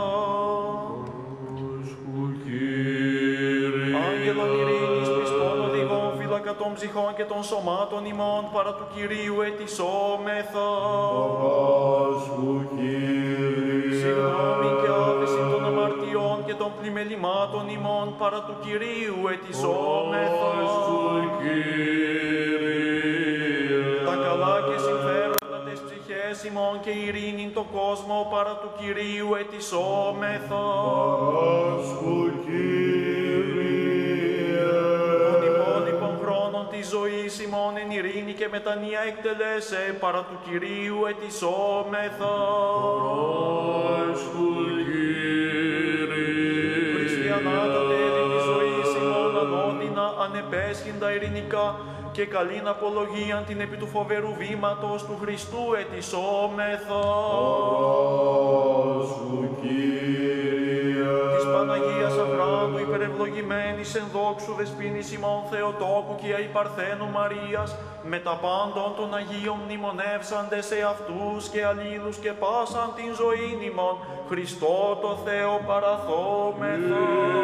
Άγγελον ειρήνης πιστών οδηγών φύλακα των ψυχών και των σωμάτων ημών παρά του Κυρίου ετισόμεθα. Συγγνώμη και άφεση των αμαρτιών και των πλημελημάτων ημών παρά του Κυρίου ετισόμεθα. Τα καλά και συμφέροντα τες ψυχές ημών και ειρήνην το κόσμο παρά του Κυρίου ετισόμεθα. Παράσχου, Κύριε. Των υπόλοιπων χρόνων της ζωής ημών εν ειρήνη και μετανία εκτελέσε παρά του Κυρίου ετισόμεθα. Παράσχου, Κύριε. Χριστιανάτα τέλη της ζωής ημών ανώδυνα ανεπέσχυντα ειρηνικά και καλήν απολογίαν την επί του φοβερού βήματος του Χριστού ετισόμεθα. Παράσχου, Κύριε. Της Παναγίας Αχράντου υπερευλογημένης εν δόξου δεσποίνης ημών Θεοτόκου και αϊπαρθένου Μαρίας, με τα πάντων των Αγίων μνημονεύσαντες σε αυτούς και αλλήλους και πάσαν την ζωήν ημών, Χριστό το Θεό παραθόμεθα.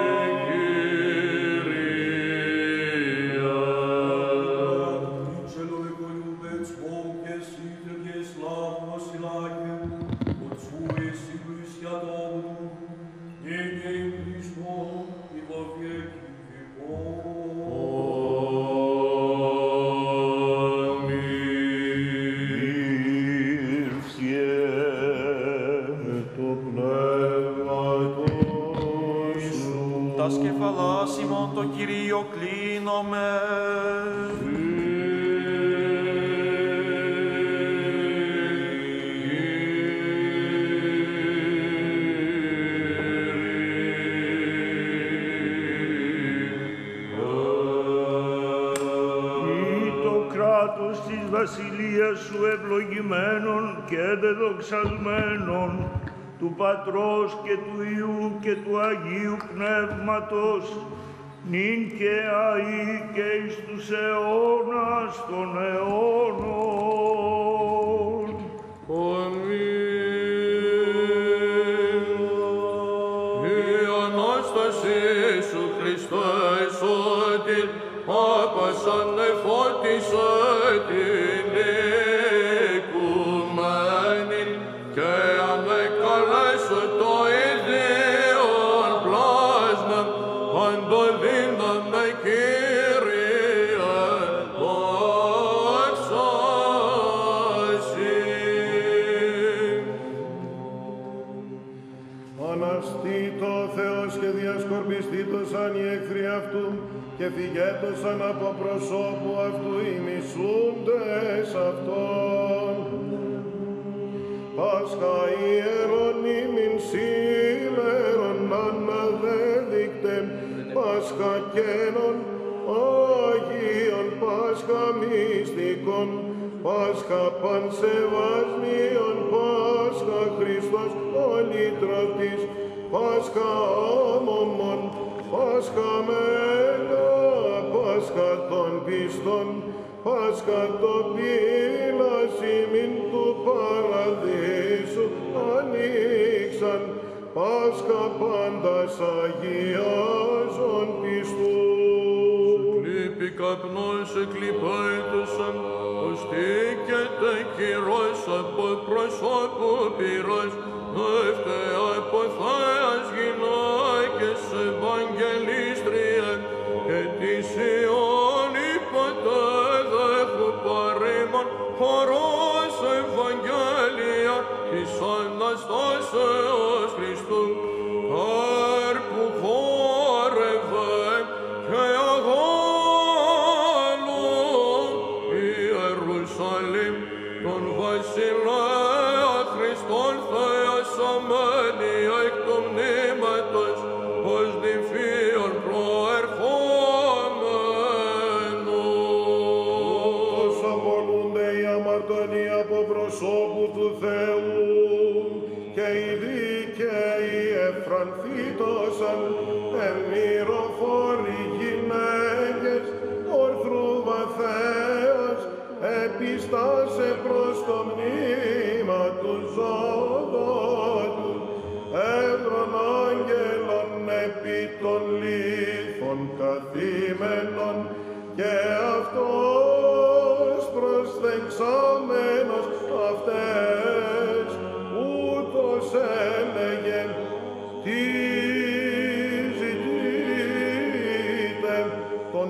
Τας κεφαλάς ημών το Κυρίο κλείνομε. Της βασιλείας σου ευλογημένων και δεδοξασμένων, του Πατρός και του Υιού και του Αγίου Πνεύματος, νυν και αεί και εις τους αιώνας των αιώνων. Αμήν. Η Ανάσταση σου Χριστέ σωτήρ, άπασαν εφώτισε την οικουμένη και ανεκαλέσω το ίδιον πλάσμα, παντοδύναμε Κύριε, δόξα Συ. Αναστήτω ο Θεός και διασκορπιστήτωσαν οι εχθροί αυτού και φυγέτωσαν από προσώπου αυτού οι μισούντες αυτόν. Πάσχα ιερον ημιν σήμερον αναδέδεικτεν, Πάσχα καίνον Αγίων, Πάσχα μυστικών, Πάσχα πανσεβασμίων, Πάσχα Χριστός ο λύτρωτης, Πάσχα άμωμον, Πάσχα μέγα, Πάσχα των πιστών, Πάσχα το πύλας ημίν του παραδείσου ανοίξαν, Πάσχα πάντας αγιάζων πιστούς. Λύπη καπνός εκλυπαίτωσαν, οστήκεται κυρός από προσώπου πυρός, εύτεα υποθέας γυναίκες ευαγγελίστρια, και της Ιών υποτέδεχου παρήμων χορός Ευαγγέλια της Αναστάσεως Χριστού, καρπού χόρευε και αγάλου Ιερουσαλήμ τον βασιλέα Χριστόν θεασαμένη εκ του μνήματος ως νηφίων προερχόμενος. Ως απολούνται οι αμαρτωλοί από προσώπου του Θεού και οι δίκαιοι εφρανθήτωσαν, εμμυροφόροι γυναίκες ορθρού βαθέως, επιστάσε προς το μνήμα του ζωδότου, εύρων άγγελων επί των λίθων καθήμενων, και αυτός προσθεξάμενος αυτές ούτως έλεγε, τι ζητείτε τον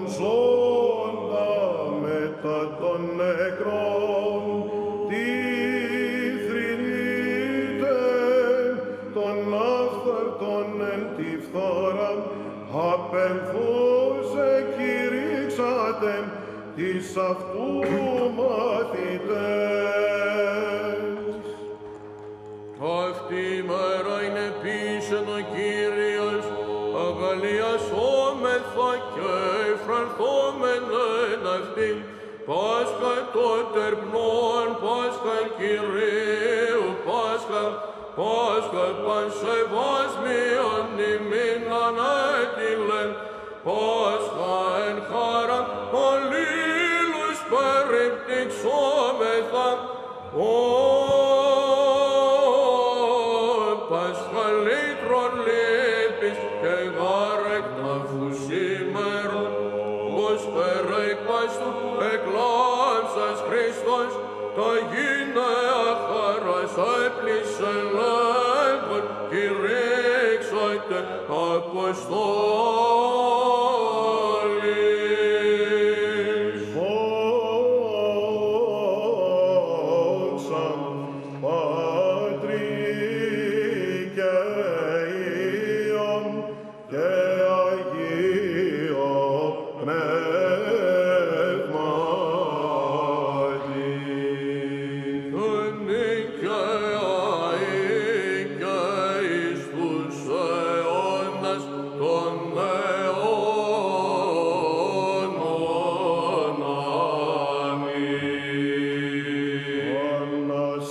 ζώντα μετά των νεκρών, τι αυτόν εν τη φθόρα, απενθούς εκηρύξατε τις αυτού μαθητές. Αυτή η μέρα είναι πίσεν ο Κύριος, αγαλιασόμεθα και εφρανθόμεν εν αυτήν, Πάσχα το τερπνόν, Πάσχα Κυρίου, Πάσχα, Πάσχα πανσεβάσμιον ημίν ανέτειλεν, Πάσχα εν χαρά αλλήλους περιπτυξόμεθα, ο Πάσχα λύτρων λύπης και γάρεκτα φουσίμερον, ως περέκπαστου εκλάμψας Χριστός, τα γυναία χαράς έπλησε λέγον, κηρύξατε Αποστόλης. Δόξα Πατρί και Υιόν και Αγίο Πνεύματι. Νικαία και εις τους αιώνας των αιώνων. Αμήν.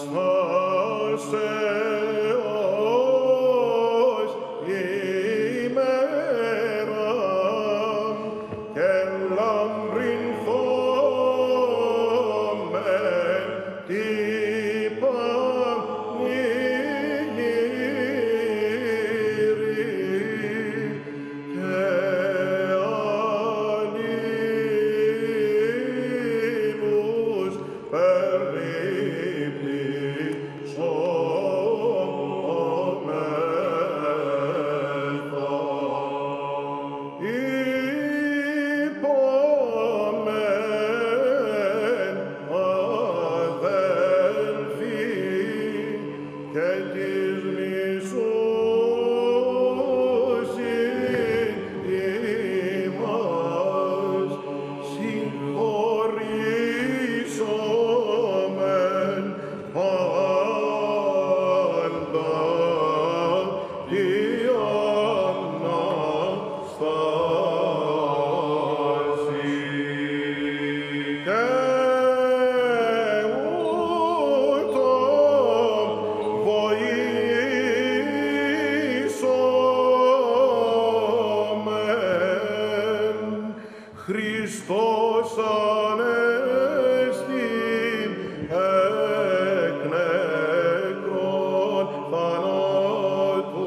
Αναστάσεως ημέρα και λαμπρινθόμεν τι πανηγύρι και αλλήλους περιπλησόμεθα. Είπαμεν αδελφοί και της μισούσιν ημάς συγχωρήσομεν πάντα τη Ανάσταση. Και ούτω βοήσομεν, Χριστός ανέστη εκ νεκρών θανάτου,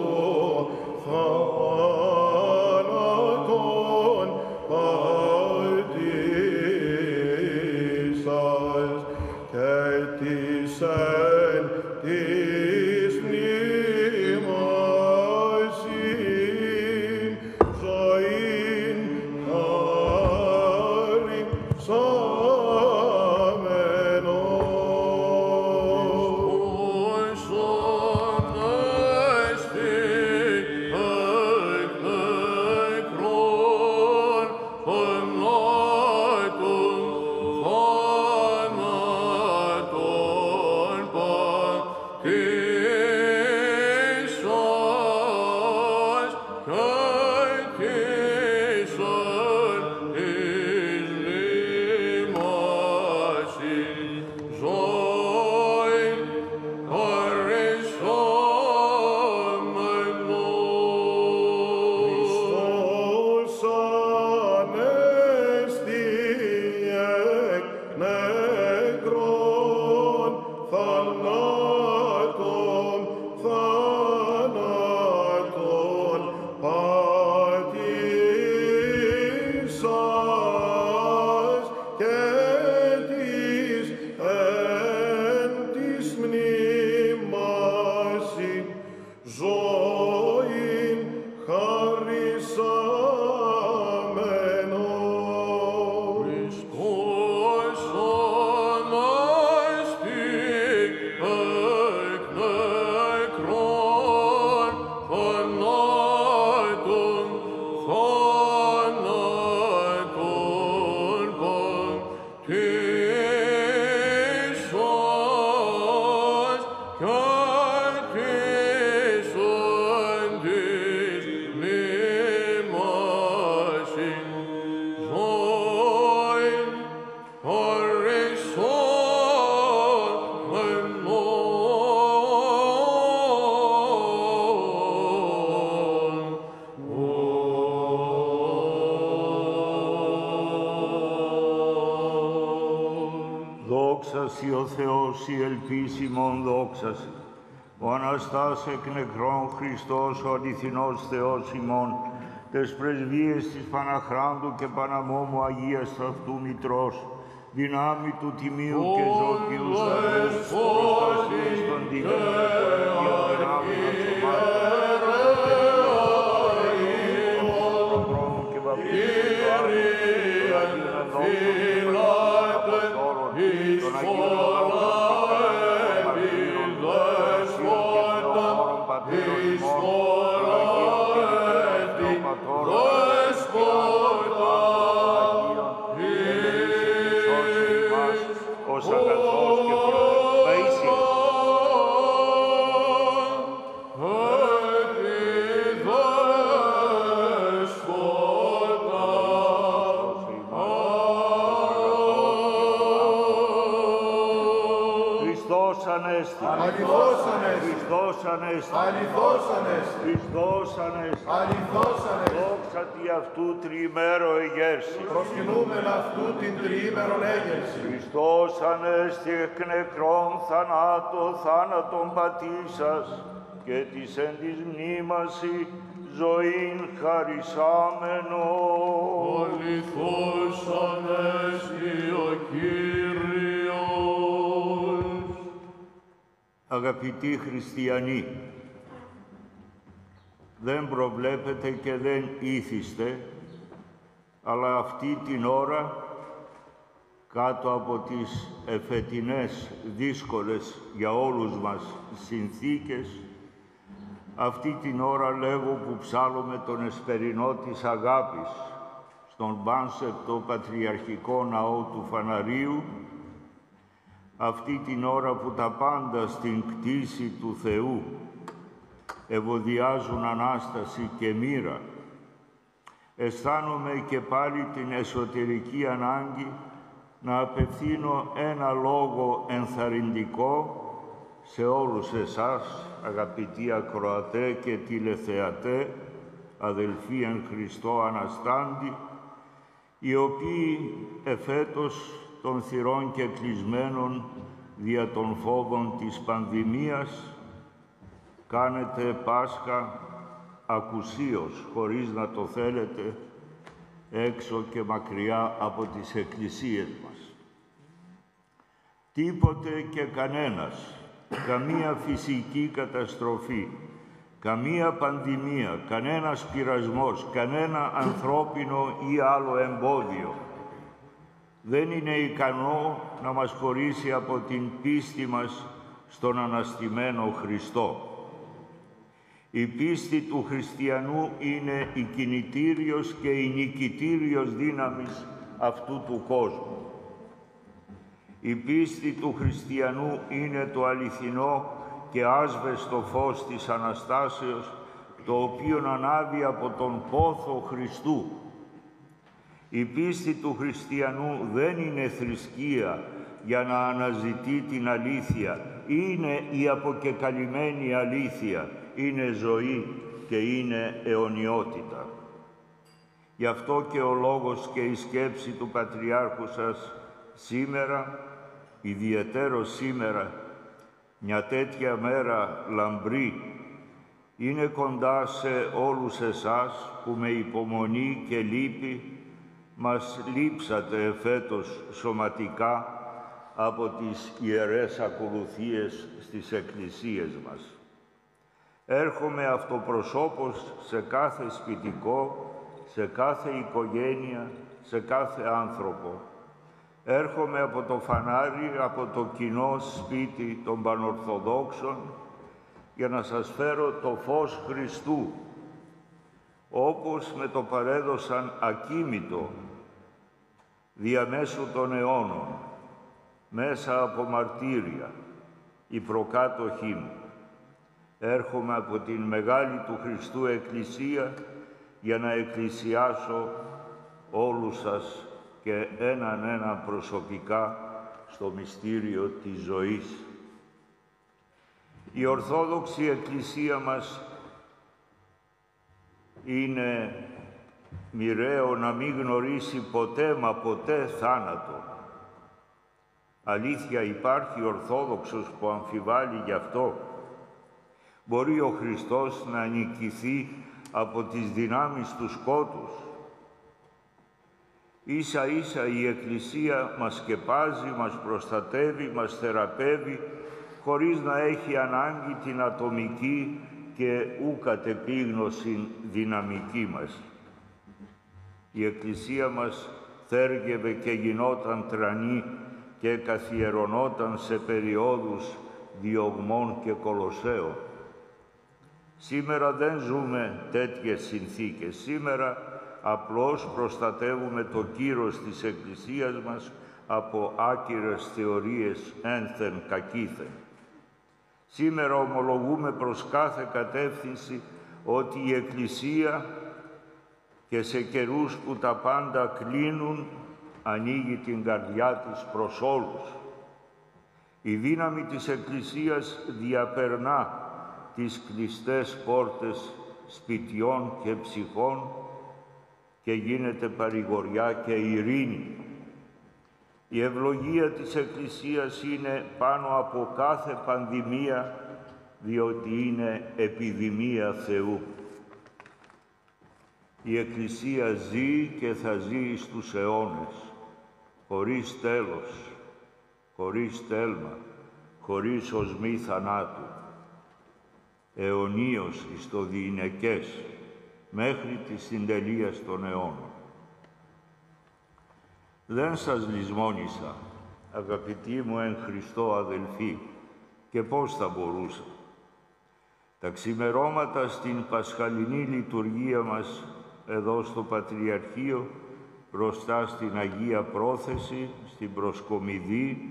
θάνατον πατήσας και της εν της μνήμας ζωήν χαρισάμενος. Ως ανέστη Δόξασι ο Θεός, η ελπίσιμον δόξασι. Ο Αναστάς εκ νεκρών Χριστός, ο αληθινός Θεός ημών, τες πρεσβείες της Παναχράντου και Παναμόμου Αγίας αυτού Μητρός, δυνάμει του τιμίου και ζώκιου σταυρούς, προστασίες των τιμίων και δυνάμει των χρόνων και βαπτίσεων του Άγιου, των Αγίων Αδόχων, των Αγίων Ανέστη. Αληθώς Ανέστη. Χριστός Ανέστη. Αληθώς Ανέστη. Χριστός Ανέστη. Αληθώς Ανέστη. Δόξα τη αυτού τριημέρο εγέρση. Προσκυνούμεν αυτού την τριήμερον έγερση. Χριστός Ανέστη εκ νεκρών θανάτω θάνατον πατήσας και της εν της μνήμαση ζωήν χαρισάμενο. Αληθώς Ανέστη ο Κύριος. Αγαπητοί χριστιανοί, δεν προβλέπετε και δεν ήθιστε, αλλά αυτή την ώρα, κάτω από τις εφετινές δύσκολες για όλους μας συνθήκες, αυτή την ώρα λέγω που ψάλλουμε τον εσπερινό της αγάπης στον πάνσεπτο Πατριαρχικό Ναό του Φαναρίου, αυτή την ώρα που τα πάντα στην κτήση του Θεού ευωδιάζουν Ανάσταση και μοίρα, αισθάνομαι και πάλι την εσωτερική ανάγκη να απευθύνω ένα λόγο ενθαρρυντικό σε όλους εσάς, αγαπητοί ακροατέ και τηλεθεατέ, αδελφοί εν Χριστώ Αναστάντη, οι οποίοι εφέτος των θυρών και κλεισμένων δια των φόβων της πανδημίας κάνετε Πάσχα ακουσίως, χωρίς να το θέλετε, έξω και μακριά από τις εκκλησίες μας. Τίποτε και κανένας, καμία φυσική καταστροφή, καμία πανδημία, κανένας πειρασμός, κανένα ανθρώπινο ή άλλο εμπόδιο δεν είναι ικανό να μας χωρίσει από την πίστη μας στον αναστημένο Χριστό. Η πίστη του χριστιανού είναι η κινητήριος και η νικητήριος δύναμης αυτού του κόσμου. Η πίστη του χριστιανού είναι το αληθινό και άσβεστο φως της Αναστάσεως, το οποίο ανάβει από τον πόθο Χριστού. Η πίστη του χριστιανού δεν είναι θρησκεία για να αναζητεί την αλήθεια. Είναι η αποκεκαλυμμένη αλήθεια. Είναι ζωή και είναι αιωνιότητα. Γι' αυτό και ο λόγος και η σκέψη του Πατριάρχου σας σήμερα, ιδιαιτέρως σήμερα, μια τέτοια μέρα λαμπρή, είναι κοντά σε όλους εσάς που με υπομονή και λύπη μας λείψατε εφέτος σωματικά από τις ιερές ακολουθίες στις εκκλησίες μας. Έρχομαι αυτοπροσώπως σε κάθε σπιτικό, σε κάθε οικογένεια, σε κάθε άνθρωπο. Έρχομαι από το φανάρι, από το κοινό σπίτι των Πανορθοδόξων, για να σας φέρω το φως Χριστού, όπως με το παρέδωσαν ακίμητο διαμέσου των αιώνων, μέσα από μαρτύρια, οι προκάτοχοί μου. Έρχομαι από την μεγάλη του Χριστού Εκκλησία για να εκκλησιάσω όλους σας και έναν έναν προσωπικά στο μυστήριο της ζωής. Η Ορθόδοξη Εκκλησία μας είναι μοιραίο να μην γνωρίσει ποτέ μα ποτέ θάνατο. Αλήθεια υπάρχει Ορθόδοξος που αμφιβάλλει γι' αυτό? Μπορεί ο Χριστός να νικηθεί από τις δυνάμεις του σκότους? Ίσα ίσα η Εκκλησία μας σκεπάζει, μας προστατεύει, μας θεραπεύει, χωρίς να έχει ανάγκη την ατομική και ου κατεπίγνωση δυναμική μας. Η Εκκλησία μας θέργευε και γινόταν τρανή και καθιερωνόταν σε περιόδους διωγμών και κολοσσέων. Σήμερα δεν ζούμε τέτοιες συνθήκες. Σήμερα απλώς προστατεύουμε το κύρος της Εκκλησίας μας από άκυρες θεωρίες ένθεν κακήθεν. Σήμερα ομολογούμε προς κάθε κατεύθυνση ότι η Εκκλησία και σε καιρούς που τα πάντα κλείνουν ανοίγει την καρδιά της προς όλους. Η δύναμη της Εκκλησίας διαπερνά τις κλειστές πόρτες σπιτιών και ψυχών και γίνεται παρηγοριά και ειρήνη. Η ευλογία της Εκκλησίας είναι πάνω από κάθε πανδημία, διότι είναι επιδημία Θεού. Η Εκκλησία ζει και θα ζει στους αιώνες, χωρίς τέλος, χωρίς τέλμα, χωρίς οσμή θανάτου, αιωνίως εις το διηνεκές, μέχρι τη συντελεία των αιώνων. Δεν σας λησμόνησα, αγαπητοί μου εν Χριστώ αδελφοί, και πώς θα μπορούσα. Τα ξημερώματα στην πασχαλινή λειτουργία μας εδώ στο Πατριαρχείο, μπροστά στην Αγία Πρόθεση, στην Προσκομιδή,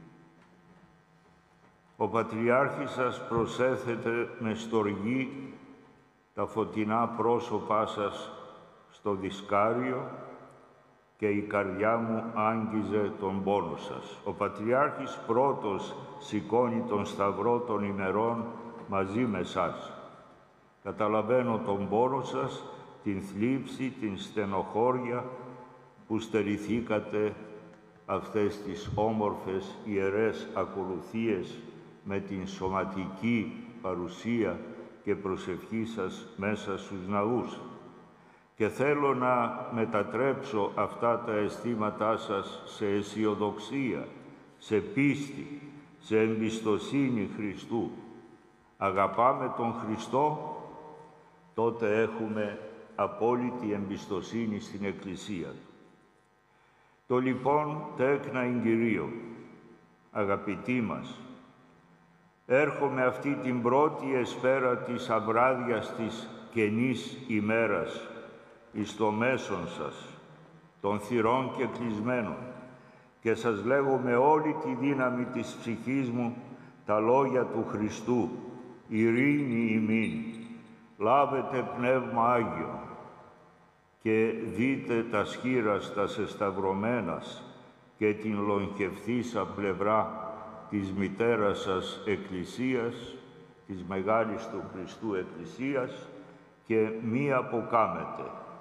ο Πατριάρχης σας προσέθετε με στοργή τα φωτεινά πρόσωπά σας στο δισκάριο και η καρδιά μου άγγιζε τον πόνο σας. Ο Πατριάρχης πρώτος σηκώνει τον σταυρό των ημερών μαζί με σας. Καταλαβαίνω τον πόνο σας, την θλίψη, την στενοχώρια που στερηθήκατε αυτές τις όμορφες ιερές ακολουθίες με την σωματική παρουσία και προσευχή σας μέσα στους ναούς. Και θέλω να μετατρέψω αυτά τα αισθήματά σας σε αισιοδοξία, σε πίστη, σε εμπιστοσύνη Χριστού. Αγαπάμε τον Χριστό, τότε έχουμε απόλυτη εμπιστοσύνη στην Εκκλησία Του. Το λοιπόν τέκνα εν Κυρίω, αγαπητοί μας, έρχομαι αυτή την πρώτη εσπέρα της αβράδιας της καινής ημέρας εις το μέσον σας, των θυρών και κλεισμένων, και σας λέγω με όλη τη δύναμη της ψυχής μου τα λόγια του Χριστού, ειρήνη ημίν, λάβετε Πνεύμα Άγιο και δείτε τα σχήρας τα σεσταυρωμένας και την λογχευθήσα πλευρά της μητέρας σας Εκκλησίας, της Μεγάλης του Χριστού Εκκλησίας, και μη αποκάμετε.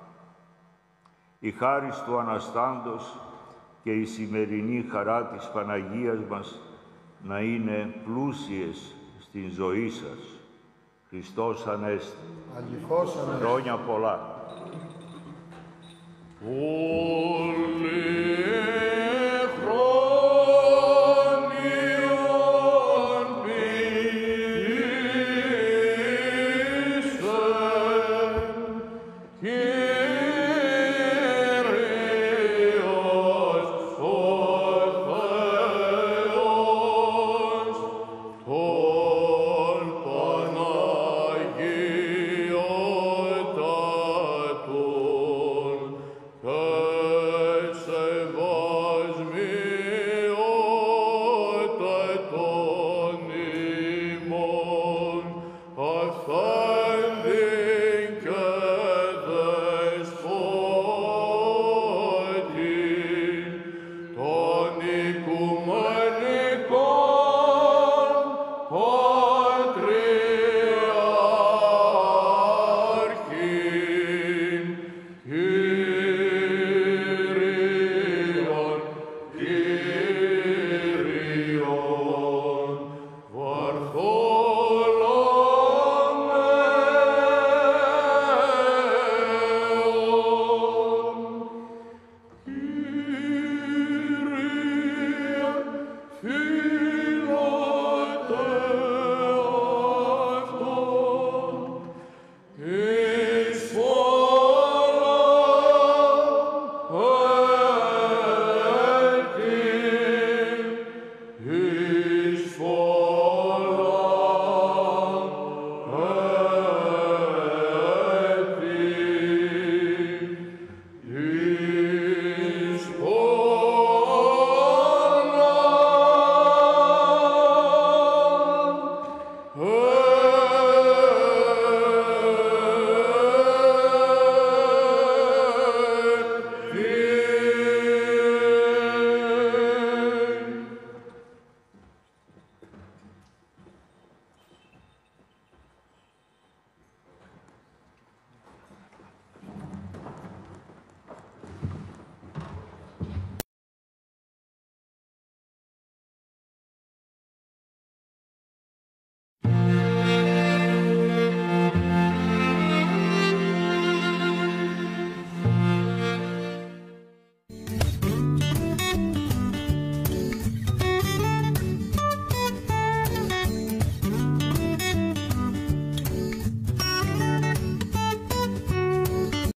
Η χάρις του Αναστάντος και η σημερινή χαρά της Παναγίας μας να είναι πλούσιες στην ζωή σας. Χριστός Ανέστη. Αληθώς Ανέστη. Χρόνια πολλά. Holy